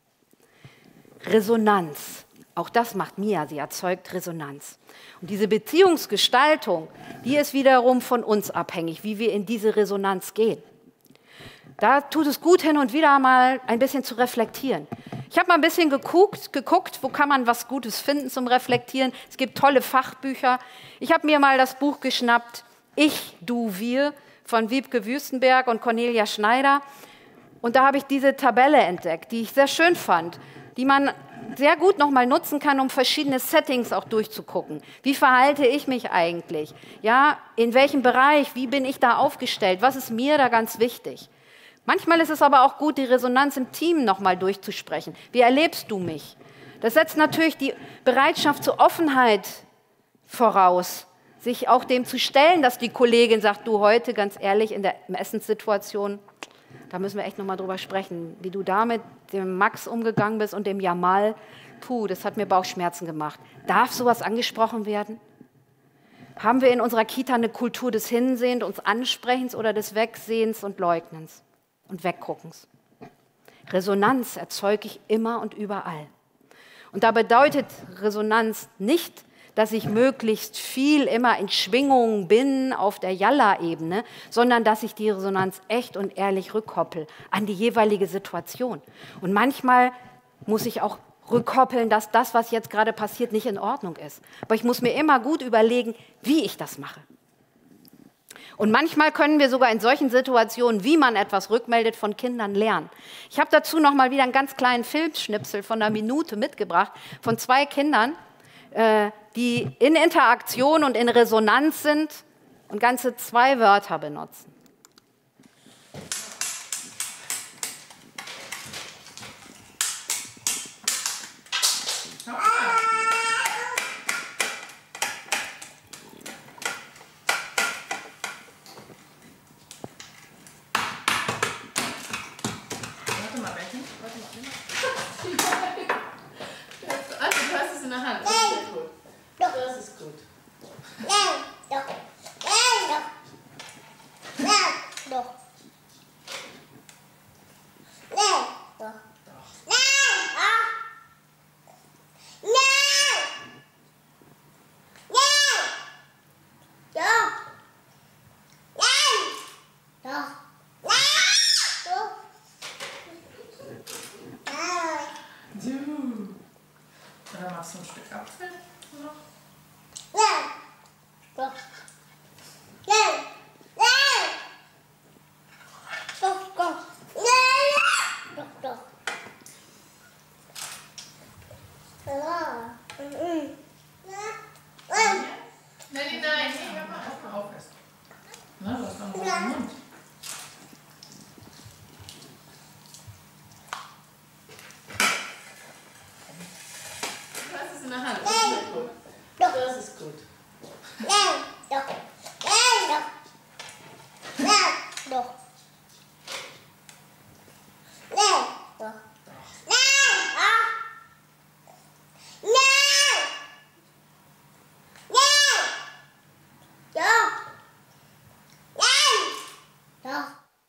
Resonanz. Auch das macht Mia, sie erzeugt Resonanz. Und diese Beziehungsgestaltung, die ist wiederum von uns abhängig, wie wir in diese Resonanz gehen. Da tut es gut, hin und wieder mal ein bisschen zu reflektieren. Ich habe mal ein bisschen geguckt, geguckt, wo kann man was Gutes finden zum Reflektieren. Es gibt tolle Fachbücher. Ich habe mir mal das Buch geschnappt, Ich, Du, Wir von Wiebke Wüstenberg und Cornelia Schneider. Und da habe ich diese Tabelle entdeckt, die ich sehr schön fand, die man sehr gut nochmal nutzen kann, um verschiedene Settings auch durchzugucken. Wie verhalte ich mich eigentlich? Ja, in welchem Bereich? Wie bin ich da aufgestellt? Was ist mir da ganz wichtig? Manchmal ist es aber auch gut, die Resonanz im Team nochmal durchzusprechen. Wie erlebst du mich? Das setzt natürlich die Bereitschaft zur Offenheit voraus, sich auch dem zu stellen, dass die Kollegin sagt, du heute, ganz ehrlich, in der Essenssituation, da müssen wir echt nochmal drüber sprechen, wie du da mit dem Max umgegangen bist und dem Jamal, puh, das hat mir Bauchschmerzen gemacht. Darf sowas angesprochen werden? Haben wir in unserer Kita eine Kultur des Hinsehens, uns Ansprechens oder des Wegsehens und Leugnens? Und Wegguckens. Resonanz erzeuge ich immer und überall. Und da bedeutet Resonanz nicht, dass ich möglichst viel immer in Schwingungen bin auf der Jalla-Ebene, sondern dass ich die Resonanz echt und ehrlich rückkoppel an die jeweilige Situation. Und manchmal muss ich auch rückkoppeln, dass das, was jetzt gerade passiert, nicht in Ordnung ist. Aber ich muss mir immer gut überlegen, wie ich das mache. Und manchmal können wir sogar in solchen Situationen, wie man etwas rückmeldet, von Kindern lernen. Ich habe dazu noch mal wieder einen ganz kleinen Filmschnipsel von einer Minute mitgebracht, von zwei Kindern, äh, die in Interaktion und in Resonanz sind und ganze zwei Wörter benutzen. Also, du hast es in der Hand. Das ist sehr gut. Das ist gut. Oder machst du ein Stück Apfel noch? Nein. Doch. Nein. Nein. Doch, doch. Nein. Doch, doch. Ja. Mhm. Nein. Nein, nein, nee, hör mal erstmal auf erst. Na, du hast noch was im Mund. Du hast es in der Hand. Das ist gut. Das ist gut. Nein. Doch. Nein. Doch. Nein. Doch. Nein. Doch. Nein. Ah. Nein. Nein. Doch. Nein. Doch.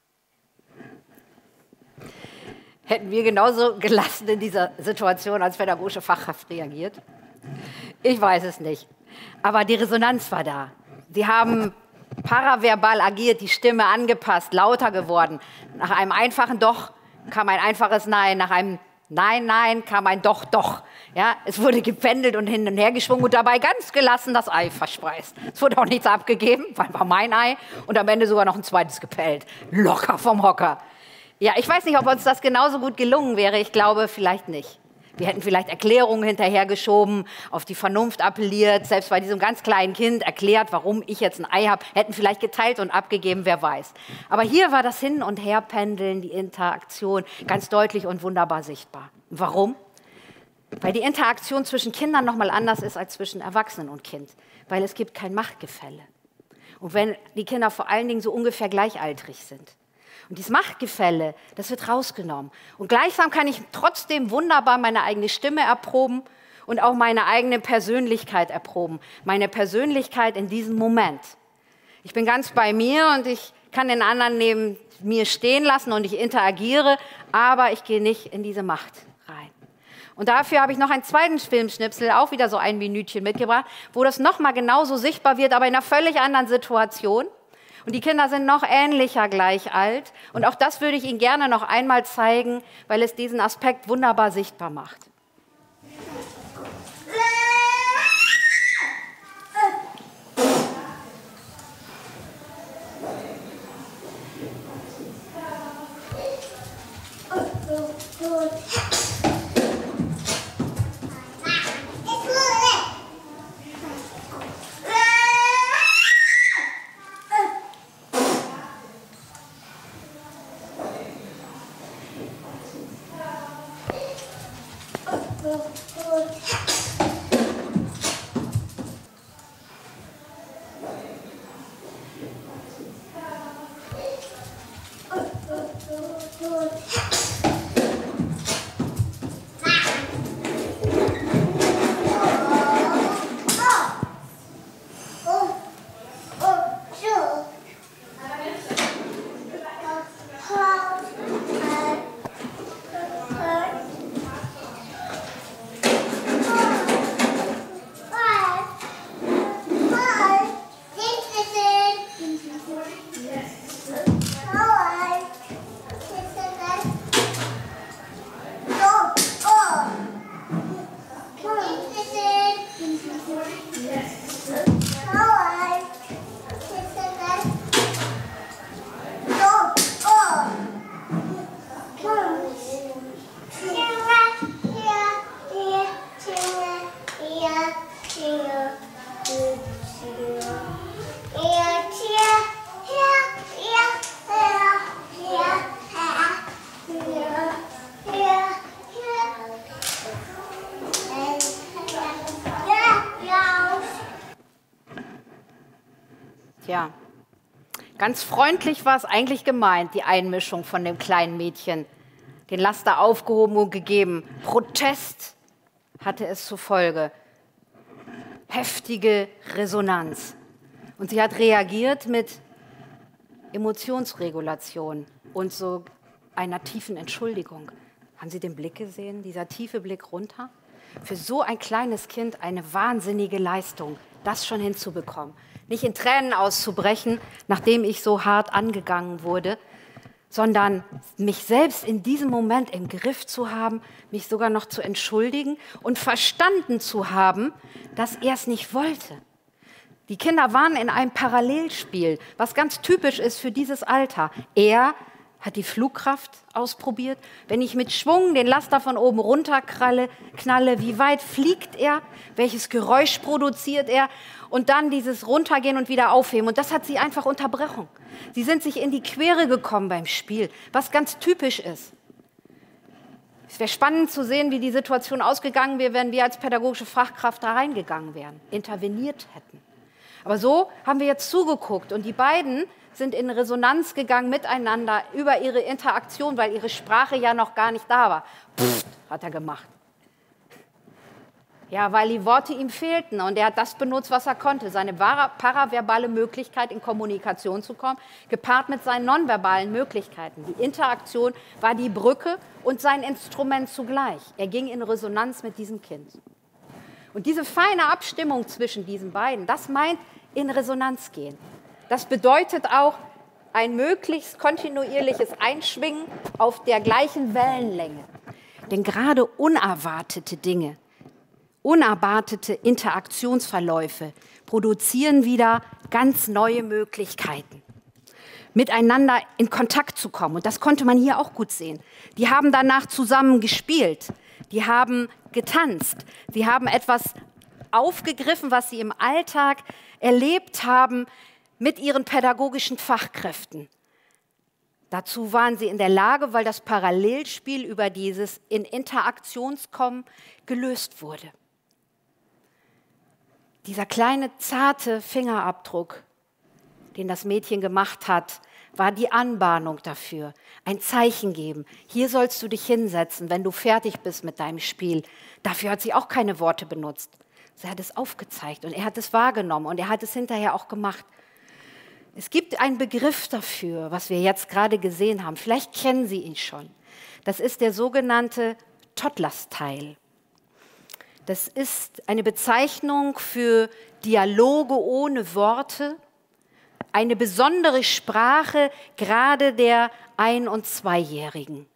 Hätten wir genauso gelassen in dieser Situation als pädagogische Fachkraft reagiert? Ich weiß es nicht. Aber die Resonanz war da. Sie haben paraverbal agiert, die Stimme angepasst, lauter geworden. Nach einem einfachen Doch kam ein einfaches Nein. Nach einem Nein, Nein kam ein Doch, Doch. Ja, es wurde gependelt und hin und her geschwungen und dabei ganz gelassen das Ei verspeist. Es wurde auch nichts abgegeben, weil war mein Ei. Und am Ende sogar noch ein zweites gepellt. Locker vom Hocker. Ja, ich weiß nicht, ob uns das genauso gut gelungen wäre. Ich glaube, vielleicht nicht. Wir hätten vielleicht Erklärungen hinterhergeschoben, auf die Vernunft appelliert, selbst bei diesem ganz kleinen Kind erklärt, warum ich jetzt ein Ei habe, hätten vielleicht geteilt und abgegeben, wer weiß. Aber hier war das Hin- und Herpendeln, die Interaktion ganz deutlich und wunderbar sichtbar. Warum? Weil die Interaktion zwischen Kindern noch mal anders ist als zwischen Erwachsenen und Kind. Weil es gibt kein Machtgefälle. Und wenn die Kinder vor allen Dingen so ungefähr gleichaltrig sind. Und dieses Machtgefälle, das wird rausgenommen. Und gleichsam kann ich trotzdem wunderbar meine eigene Stimme erproben und auch meine eigene Persönlichkeit erproben. Meine Persönlichkeit in diesem Moment. Ich bin ganz bei mir und ich kann den anderen neben mir stehen lassen und ich interagiere, aber ich gehe nicht in diese Macht rein. Und dafür habe ich noch einen zweiten Filmschnipsel, auch wieder so ein Minütchen mitgebracht, wo das nochmal genauso sichtbar wird, aber in einer völlig anderen Situation. Und die Kinder sind noch ähnlicher gleich alt. Und auch das würde ich Ihnen gerne noch einmal zeigen, weil es diesen Aspekt wunderbar sichtbar macht. Tja, ganz freundlich war es eigentlich gemeint, die Einmischung von dem kleinen Mädchen. Den Laster aufgehoben und gegeben. Protest hatte es zur Folge. Heftige Resonanz. Und sie hat reagiert mit Emotionsregulation und so einer tiefen Entschuldigung. Haben Sie den Blick gesehen, dieser tiefe Blick runter? Für so ein kleines Kind eine wahnsinnige Leistung, das schon hinzubekommen. Nicht in Tränen auszubrechen, nachdem ich so hart angegangen wurde, sondern mich selbst in diesem Moment im Griff zu haben, mich sogar noch zu entschuldigen und verstanden zu haben, dass er es nicht wollte. Die Kinder waren in einem Parallelspiel, was ganz typisch ist für dieses Alter. Er hat die Flugkraft ausprobiert. Wenn ich mit Schwung den Laster von oben runter kralle, knalle, wie weit fliegt er? Welches Geräusch produziert er? Und dann dieses Runtergehen und wieder aufheben. Und das hat sie einfach unterbrochen. Sie sind sich in die Quere gekommen beim Spiel, was ganz typisch ist. Es wäre spannend zu sehen, wie die Situation ausgegangen wäre, wenn wir als pädagogische Fachkraft da reingegangen wären, interveniert hätten. Aber so haben wir jetzt zugeguckt und die beiden sind in Resonanz gegangen miteinander über ihre Interaktion, weil ihre Sprache ja noch gar nicht da war. Pff, hat er gemacht. Ja, weil die Worte ihm fehlten und er hat das benutzt, was er konnte. Seine paraverbale Möglichkeit, in Kommunikation zu kommen, gepaart mit seinen nonverbalen Möglichkeiten. Die Interaktion war die Brücke und sein Instrument zugleich. Er ging in Resonanz mit diesem Kind. Und diese feine Abstimmung zwischen diesen beiden, das meint in Resonanz gehen. Das bedeutet auch ein möglichst kontinuierliches Einschwingen auf der gleichen Wellenlänge. Denn gerade unerwartete Dinge, unerwartete Interaktionsverläufe produzieren wieder ganz neue Möglichkeiten, miteinander in Kontakt zu kommen. Und das konnte man hier auch gut sehen. Die haben danach zusammen gespielt, die haben getanzt, sie haben etwas aufgegriffen, was sie im Alltag erlebt haben mit ihren pädagogischen Fachkräften. Dazu waren sie in der Lage, weil das Parallelspiel über dieses in Interaktionskommen gelöst wurde. Dieser kleine, zarte Fingerabdruck, den das Mädchen gemacht hat, war die Anbahnung dafür. Ein Zeichen geben. Hier sollst du dich hinsetzen, wenn du fertig bist mit deinem Spiel. Dafür hat sie auch keine Worte benutzt. Sie hat es aufgezeigt und er hat es wahrgenommen und er hat es hinterher auch gemacht. Es gibt einen Begriff dafür, was wir jetzt gerade gesehen haben. Vielleicht kennen Sie ihn schon. Das ist der sogenannte Toddler-Style. Das ist eine Bezeichnung für Dialoge ohne Worte, eine besondere Sprache gerade der Ein- und Zweijährigen.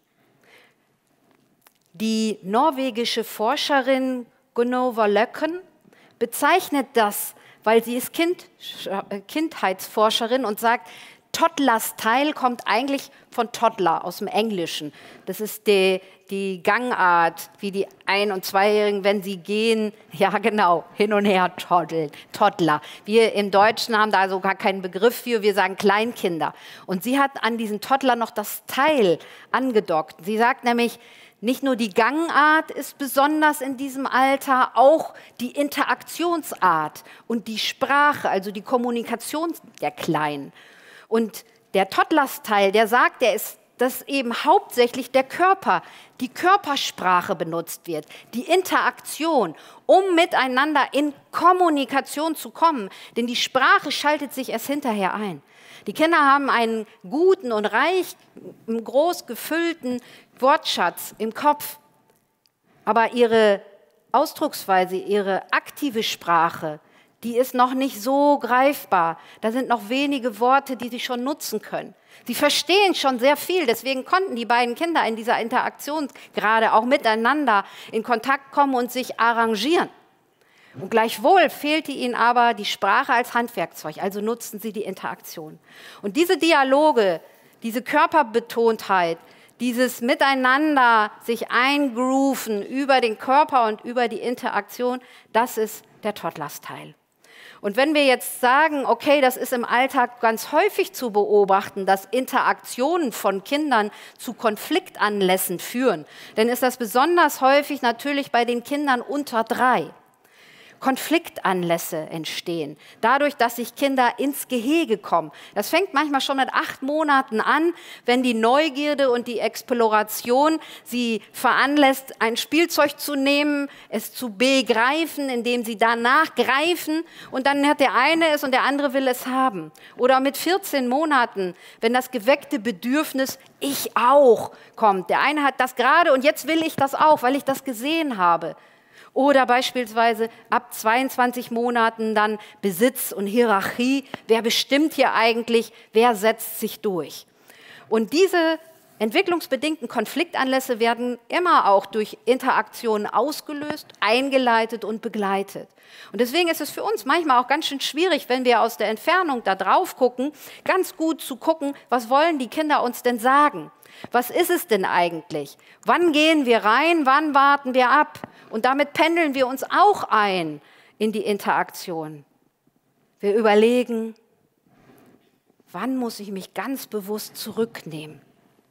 Die norwegische Forscherin Gunvor Løkken bezeichnet das, weil sie ist kind, Kindheitsforscherin und sagt, Toddler-Style kommt eigentlich von Toddler aus dem Englischen. Das ist die, die Gangart, wie die Ein- und Zweijährigen, wenn sie gehen, ja genau, hin und her toddeln, Toddler. Wir im Deutschen haben da sogar keinen Begriff für, wir sagen Kleinkinder. Und sie hat an diesen Toddler noch das Style angedockt. Sie sagt nämlich, nicht nur die Gangart ist besonders in diesem Alter, auch die Interaktionsart und die Sprache, also die Kommunikation der Kleinen. Und der Toddler-Style, der sagt, der ist, dass eben hauptsächlich der Körper, die Körpersprache benutzt wird, die Interaktion, um miteinander in Kommunikation zu kommen. Denn die Sprache schaltet sich erst hinterher ein. Die Kinder haben einen guten und reich, groß gefüllten Wortschatz im Kopf. Aber ihre Ausdrucksweise, ihre aktive Sprache, die ist noch nicht so greifbar. Da sind noch wenige Worte, die sie schon nutzen können. Sie verstehen schon sehr viel, deswegen konnten die beiden Kinder in dieser Interaktion gerade auch miteinander in Kontakt kommen und sich arrangieren. Und gleichwohl fehlte ihnen aber die Sprache als Handwerkzeug, also nutzten sie die Interaktion. Und diese Dialoge, diese Körperbetontheit, dieses Miteinander sich eingrooven über den Körper und über die Interaktion, das ist der Toddler-Style. Und wenn wir jetzt sagen, okay, das ist im Alltag ganz häufig zu beobachten, dass Interaktionen von Kindern zu Konfliktanlässen führen, dann ist das besonders häufig natürlich bei den Kindern unter drei. Konfliktanlässe entstehen, dadurch, dass sich Kinder ins Gehege kommen. Das fängt manchmal schon mit acht Monaten an, wenn die Neugierde und die Exploration sie veranlässt, ein Spielzeug zu nehmen, es zu begreifen, indem sie danach greifen und dann hat der eine es und der andere will es haben. Oder mit vierzehn Monaten, wenn das geweckte Bedürfnis ich auch kommt. Der eine hat das gerade und jetzt will ich das auch, weil ich das gesehen habe. Oder beispielsweise ab zweiundzwanzig Monaten dann Besitz und Hierarchie. Wer bestimmt hier eigentlich, wer setzt sich durch? Und diese entwicklungsbedingten Konfliktanlässe werden immer auch durch Interaktionen ausgelöst, eingeleitet und begleitet. Und deswegen ist es für uns manchmal auch ganz schön schwierig, wenn wir aus der Entfernung da drauf gucken, ganz gut zu gucken, was wollen die Kinder uns denn sagen? Was ist es denn eigentlich? Wann gehen wir rein, wann warten wir ab? Und damit pendeln wir uns auch ein in die Interaktion. Wir überlegen, wann muss ich mich ganz bewusst zurücknehmen?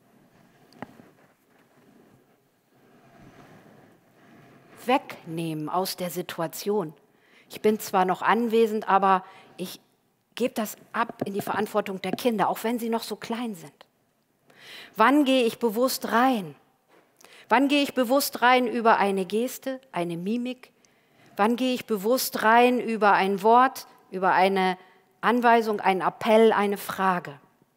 Wegnehmen aus der Situation. Ich bin zwar noch anwesend, aber ich gebe das ab in die Verantwortung der Kinder, auch wenn sie noch so klein sind. Wann gehe ich bewusst rein? Wann gehe ich bewusst rein über eine Geste, eine Mimik? Wann gehe ich bewusst rein über ein Wort, über eine Anweisung, einen Appell, eine Frage?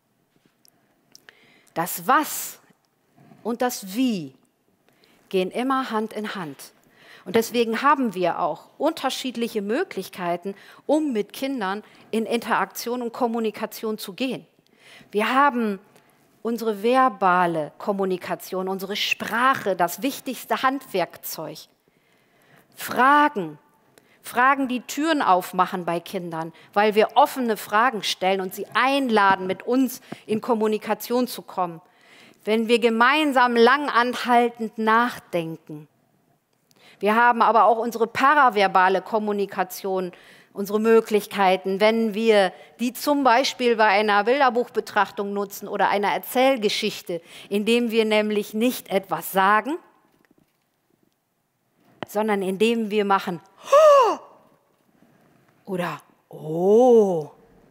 Das Was und das Wie gehen immer Hand in Hand. Und deswegen haben wir auch unterschiedliche Möglichkeiten, um mit Kindern in Interaktion und Kommunikation zu gehen. Wir haben unsere verbale Kommunikation, unsere Sprache, das wichtigste Handwerkzeug. Fragen, Fragen, die Türen aufmachen bei Kindern, weil wir offene Fragen stellen und sie einladen, mit uns in Kommunikation zu kommen. Wenn wir gemeinsam langanhaltend nachdenken. Wir haben aber auch unsere paraverbale Kommunikation, unsere Möglichkeiten, wenn wir die zum Beispiel bei einer Bilderbuchbetrachtung nutzen oder einer Erzählgeschichte, indem wir nämlich nicht etwas sagen, sondern indem wir machen oder oh.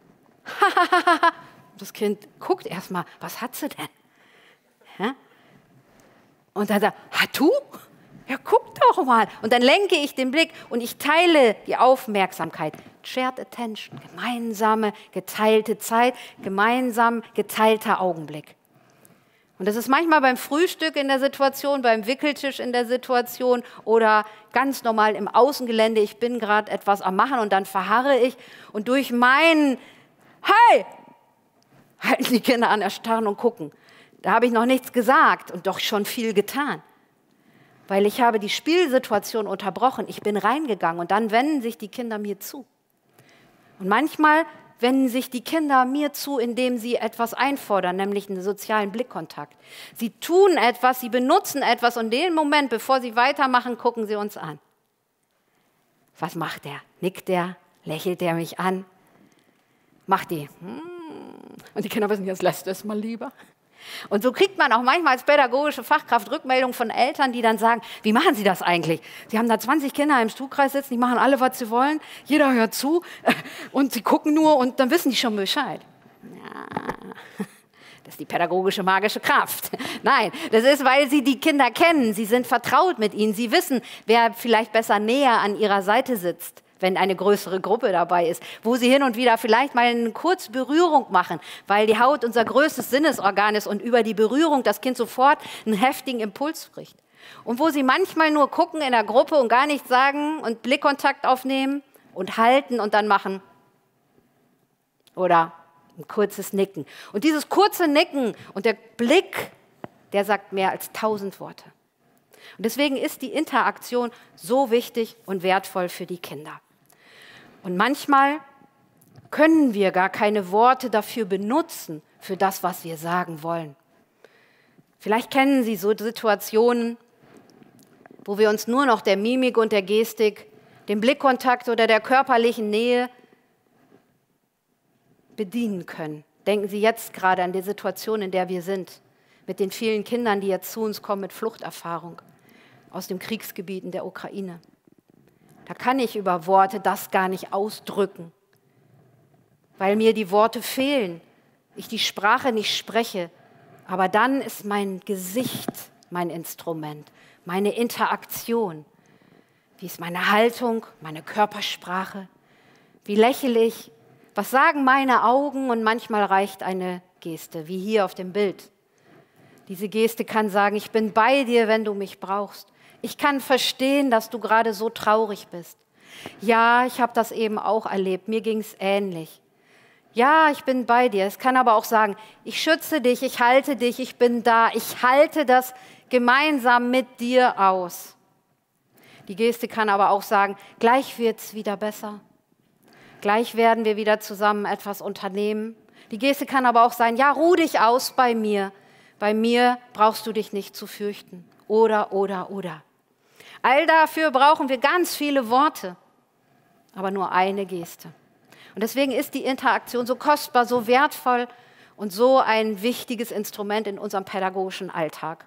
Das Kind guckt erstmal, was hat sie denn? Ja? Und dann sagt, hat du? Ja, guck doch mal. Und dann lenke ich den Blick und ich teile die Aufmerksamkeit. Shared Attention, gemeinsame, geteilte Zeit, gemeinsam geteilter Augenblick. Und das ist manchmal beim Frühstück in der Situation, beim Wickeltisch in der Situation oder ganz normal im Außengelände. Ich bin gerade etwas am Machen und dann verharre ich und durch meinen Hey! halten die Kinder an, erstarren und gucken. Da habe ich noch nichts gesagt und doch schon viel getan. Weil ich habe die Spielsituation unterbrochen. Ich bin reingegangen und dann wenden sich die Kinder mir zu. Und manchmal wenden sich die Kinder mir zu, indem sie etwas einfordern, nämlich einen sozialen Blickkontakt. Sie tun etwas, sie benutzen etwas und in dem Moment, bevor sie weitermachen, gucken sie uns an. Was macht er? Nickt er? Lächelt er mich an? Macht die. Und die Kinder wissen, jetzt lässt es mal lieber. Und so kriegt man auch manchmal als pädagogische Fachkraft Rückmeldungen von Eltern, die dann sagen, wie machen Sie das eigentlich? Sie haben da zwanzig Kinder im Stuhlkreis sitzen, die machen alle, was sie wollen, jeder hört zu und sie gucken nur und dann wissen die schon Bescheid. Ja, das ist die pädagogische magische Kraft. Nein, das ist, weil sie die Kinder kennen, sie sind vertraut mit ihnen, sie wissen, wer vielleicht besser näher an ihrer Seite sitzt, wenn eine größere Gruppe dabei ist, wo sie hin und wieder vielleicht mal eine kurze Berührung machen, weil die Haut unser größtes Sinnesorgan ist und über die Berührung das Kind sofort einen heftigen Impuls spricht. Und wo sie manchmal nur gucken in der Gruppe und gar nichts sagen und Blickkontakt aufnehmen und halten und dann machen oder ein kurzes Nicken. Und dieses kurze Nicken und der Blick, der sagt mehr als tausend Worte. Und deswegen ist die Interaktion so wichtig und wertvoll für die Kinder. Und manchmal können wir gar keine Worte dafür benutzen, für das, was wir sagen wollen. Vielleicht kennen Sie so Situationen, wo wir uns nur noch der Mimik und der Gestik, dem Blickkontakt oder der körperlichen Nähe bedienen können. Denken Sie jetzt gerade an die Situation, in der wir sind, mit den vielen Kindern, die jetzt zu uns kommen mit Fluchterfahrung aus dem Kriegsgebiet in der Ukraine. Da kann ich über Worte das gar nicht ausdrücken, weil mir die Worte fehlen, ich die Sprache nicht spreche. Aber dann ist mein Gesicht mein Instrument, meine Interaktion. Wie ist meine Haltung, meine Körpersprache? Wie lächle ich? Was sagen meine Augen? Und manchmal reicht eine Geste, wie hier auf dem Bild. Diese Geste kann sagen, ich bin bei dir, wenn du mich brauchst. Ich kann verstehen, dass du gerade so traurig bist. Ja, ich habe das eben auch erlebt. Mir ging es ähnlich. ja, ich bin bei dir. Es kann aber auch sagen, ich schütze dich, ich halte dich, ich bin da, ich halte das gemeinsam mit dir aus. Die Geste kann aber auch sagen, gleich wird es wieder besser. Gleich werden wir wieder zusammen etwas unternehmen. Die Geste kann aber auch sein, ja, ruh dich aus bei mir. Bei mir brauchst du dich nicht zu fürchten. Oder, oder, oder. All dafür brauchen wir ganz viele Worte, aber nur eine Geste. Und deswegen ist die Interaktion so kostbar, so wertvoll und so ein wichtiges Instrument in unserem pädagogischen Alltag.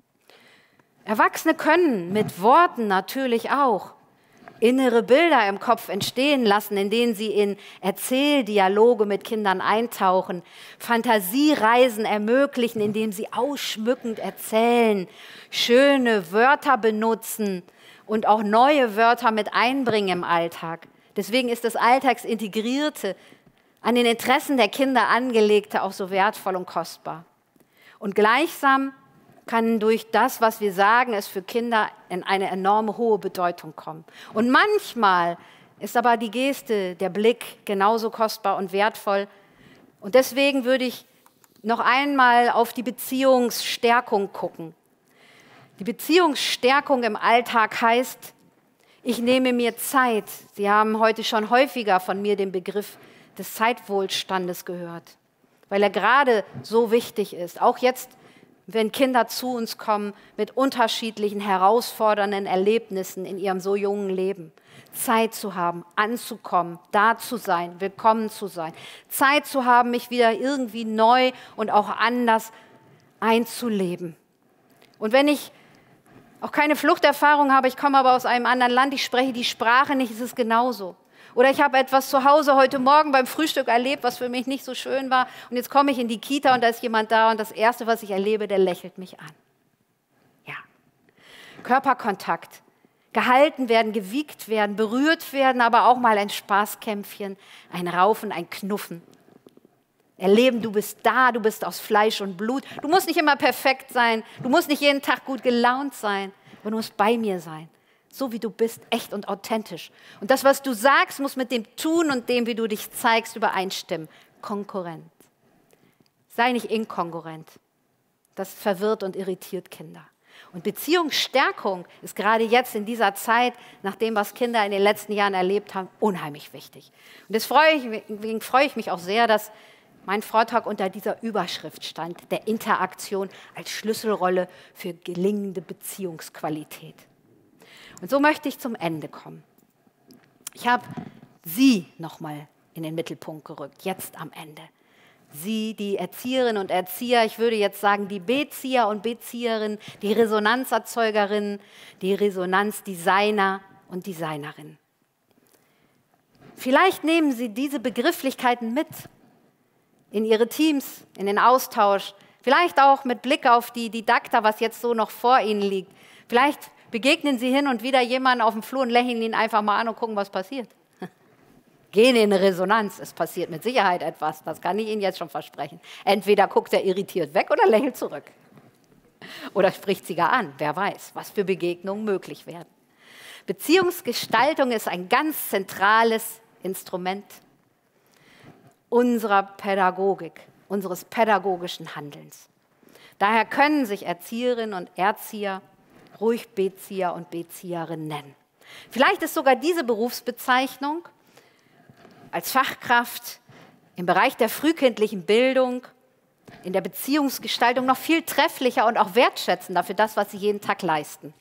Erwachsene können mit Worten natürlich auch innere Bilder im Kopf entstehen lassen, in denen sie in Erzähldialoge mit Kindern eintauchen, Fantasiereisen ermöglichen, indem sie ausschmückend erzählen, schöne Wörter benutzen und auch neue Wörter mit einbringen im Alltag. Deswegen ist das Alltagsintegrierte, an den Interessen der Kinder angelegte auch so wertvoll und kostbar. Und gleichsam kann durch das, was wir sagen, es für Kinder in eine enorme hohe Bedeutung kommen. Und manchmal ist aber die Geste, der Blick genauso kostbar und wertvoll. Und deswegen würde ich noch einmal auf die Beziehungsstärkung gucken. Die Beziehungsstärkung im Alltag heißt, ich nehme mir Zeit. Sie haben heute schon häufiger von mir den Begriff des Zeitwohlstandes gehört, weil er gerade so wichtig ist. Auch jetzt, wenn Kinder zu uns kommen mit unterschiedlichen, herausfordernden Erlebnissen in ihrem so jungen Leben. Zeit zu haben, anzukommen, da zu sein, willkommen zu sein. Zeit zu haben, mich wieder irgendwie neu und auch anders einzuleben. Und wenn ich auch keine Fluchterfahrung habe, ich komme aber aus einem anderen Land, ich spreche die Sprache nicht, ist es genauso. Oder ich habe etwas zu Hause heute Morgen beim Frühstück erlebt, was für mich nicht so schön war. Und jetzt komme ich in die Kita und da ist jemand da und das Erste, was ich erlebe, der lächelt mich an. Ja. Körperkontakt. Gehalten werden, gewiegt werden, berührt werden, aber auch mal ein Spaßkämpfchen, ein Raufen, ein Knuffen. Erleben, du bist da, du bist aus Fleisch und Blut. Du musst nicht immer perfekt sein, du musst nicht jeden Tag gut gelaunt sein, aber du musst bei mir sein. So wie du bist, echt und authentisch. Und das, was du sagst, muss mit dem Tun und dem, wie du dich zeigst, übereinstimmen. Konkurrent. Sei nicht inkongruent. Das verwirrt und irritiert Kinder. Und Beziehungsstärkung ist gerade jetzt in dieser Zeit, nach dem, was Kinder in den letzten Jahren erlebt haben, unheimlich wichtig. Und deswegen freue ich mich auch sehr, dass mein Vortrag unter dieser Überschrift stand, der Interaktion als Schlüsselrolle für gelingende Beziehungsqualität. Und so möchte ich zum Ende kommen. Ich habe Sie nochmal in den Mittelpunkt gerückt, jetzt am Ende. Sie, die Erzieherinnen und Erzieher, ich würde jetzt sagen, die Bezieher und Bezieherinnen, die Resonanzerzeugerin, die Resonanzdesigner und Designerin. Vielleicht nehmen Sie diese Begrifflichkeiten mit in Ihre Teams, in den Austausch, vielleicht auch mit Blick auf die Didakta, was jetzt so noch vor Ihnen liegt. Vielleicht begegnen Sie hin und wieder jemanden auf dem Flur und lächeln ihn einfach mal an und gucken, was passiert. Gehen in eine Resonanz, es passiert mit Sicherheit etwas, das kann ich Ihnen jetzt schon versprechen. Entweder guckt er irritiert weg oder lächelt zurück. Oder spricht sie gar an, wer weiß, was für Begegnungen möglich werden. Beziehungsgestaltung ist ein ganz zentrales Instrument unserer Pädagogik, unseres pädagogischen Handelns. Daher können sich Erzieherinnen und Erzieher ruhig Bezieher und Bezieherin nennen. Vielleicht ist sogar diese Berufsbezeichnung als Fachkraft im Bereich der frühkindlichen Bildung, in der Beziehungsgestaltung noch viel trefflicher und auch wertschätzender für das, was sie jeden Tag leisten.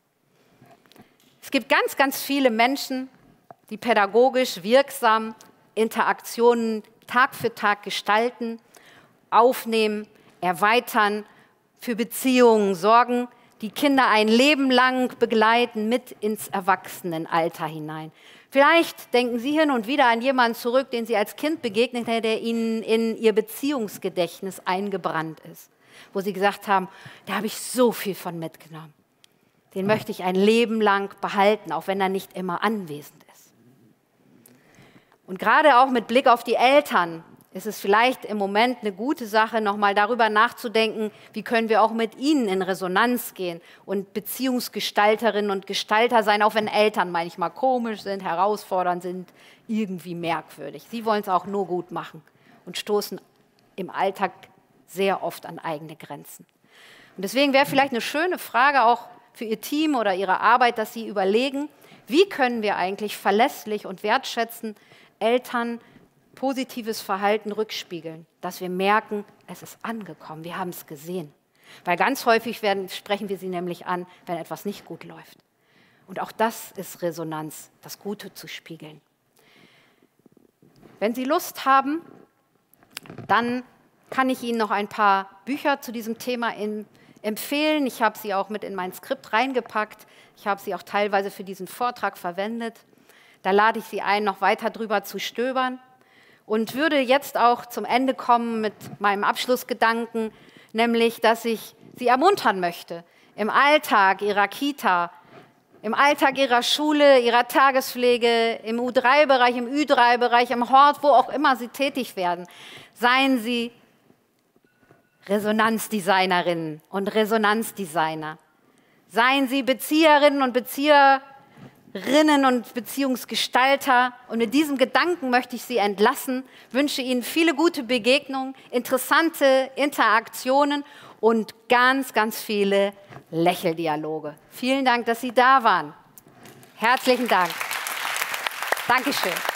Es gibt ganz, ganz viele Menschen, die pädagogisch wirksam Interaktionen Tag für Tag gestalten, aufnehmen, erweitern, für Beziehungen sorgen, die Kinder ein Leben lang begleiten, mit ins Erwachsenenalter hinein. Vielleicht denken Sie hin und wieder an jemanden zurück, den Sie als Kind begegnet haben, der Ihnen in Ihr Beziehungsgedächtnis eingebrannt ist, wo Sie gesagt haben, da habe ich so viel von mitgenommen. Den möchte ich ein Leben lang behalten, auch wenn er nicht immer anwesend ist. Und gerade auch mit Blick auf die Eltern ist es vielleicht im Moment eine gute Sache, nochmal darüber nachzudenken, wie können wir auch mit ihnen in Resonanz gehen und Beziehungsgestalterinnen und Gestalter sein, auch wenn Eltern manchmal komisch sind, herausfordernd sind, irgendwie merkwürdig. Sie wollen es auch nur gut machen und stoßen im Alltag sehr oft an eigene Grenzen. Und deswegen wäre vielleicht eine schöne Frage auch für Ihr Team oder Ihre Arbeit, dass Sie überlegen, wie können wir eigentlich verlässlich und wertschätzend Eltern positives Verhalten rückspiegeln, dass wir merken, es ist angekommen, wir haben es gesehen. Weil ganz häufig werden, sprechen wir sie nämlich an, wenn etwas nicht gut läuft. Und auch das ist Resonanz, das Gute zu spiegeln. Wenn Sie Lust haben, dann kann ich Ihnen noch ein paar Bücher zu diesem Thema in, empfehlen. Ich habe sie auch mit in mein Skript reingepackt. Ich habe sie auch teilweise für diesen Vortrag verwendet. Da lade ich Sie ein, noch weiter drüber zu stöbern. Und würde jetzt auch zum Ende kommen mit meinem Abschlussgedanken, nämlich, dass ich Sie ermuntern möchte, im Alltag Ihrer Kita, im Alltag Ihrer Schule, Ihrer Tagespflege, im U drei Bereich, im Ü drei Bereich, im Hort, wo auch immer Sie tätig werden, seien Sie Resonanzdesignerinnen und Resonanzdesigner. Seien Sie Bezieherinnen und Bezieher, Rinnen und Beziehungsgestalter. Und mit diesem Gedanken möchte ich Sie entlassen, wünsche Ihnen viele gute Begegnungen, interessante Interaktionen und ganz, ganz viele Lächeldialoge. Vielen Dank, dass Sie da waren. Herzlichen Dank. Dankeschön.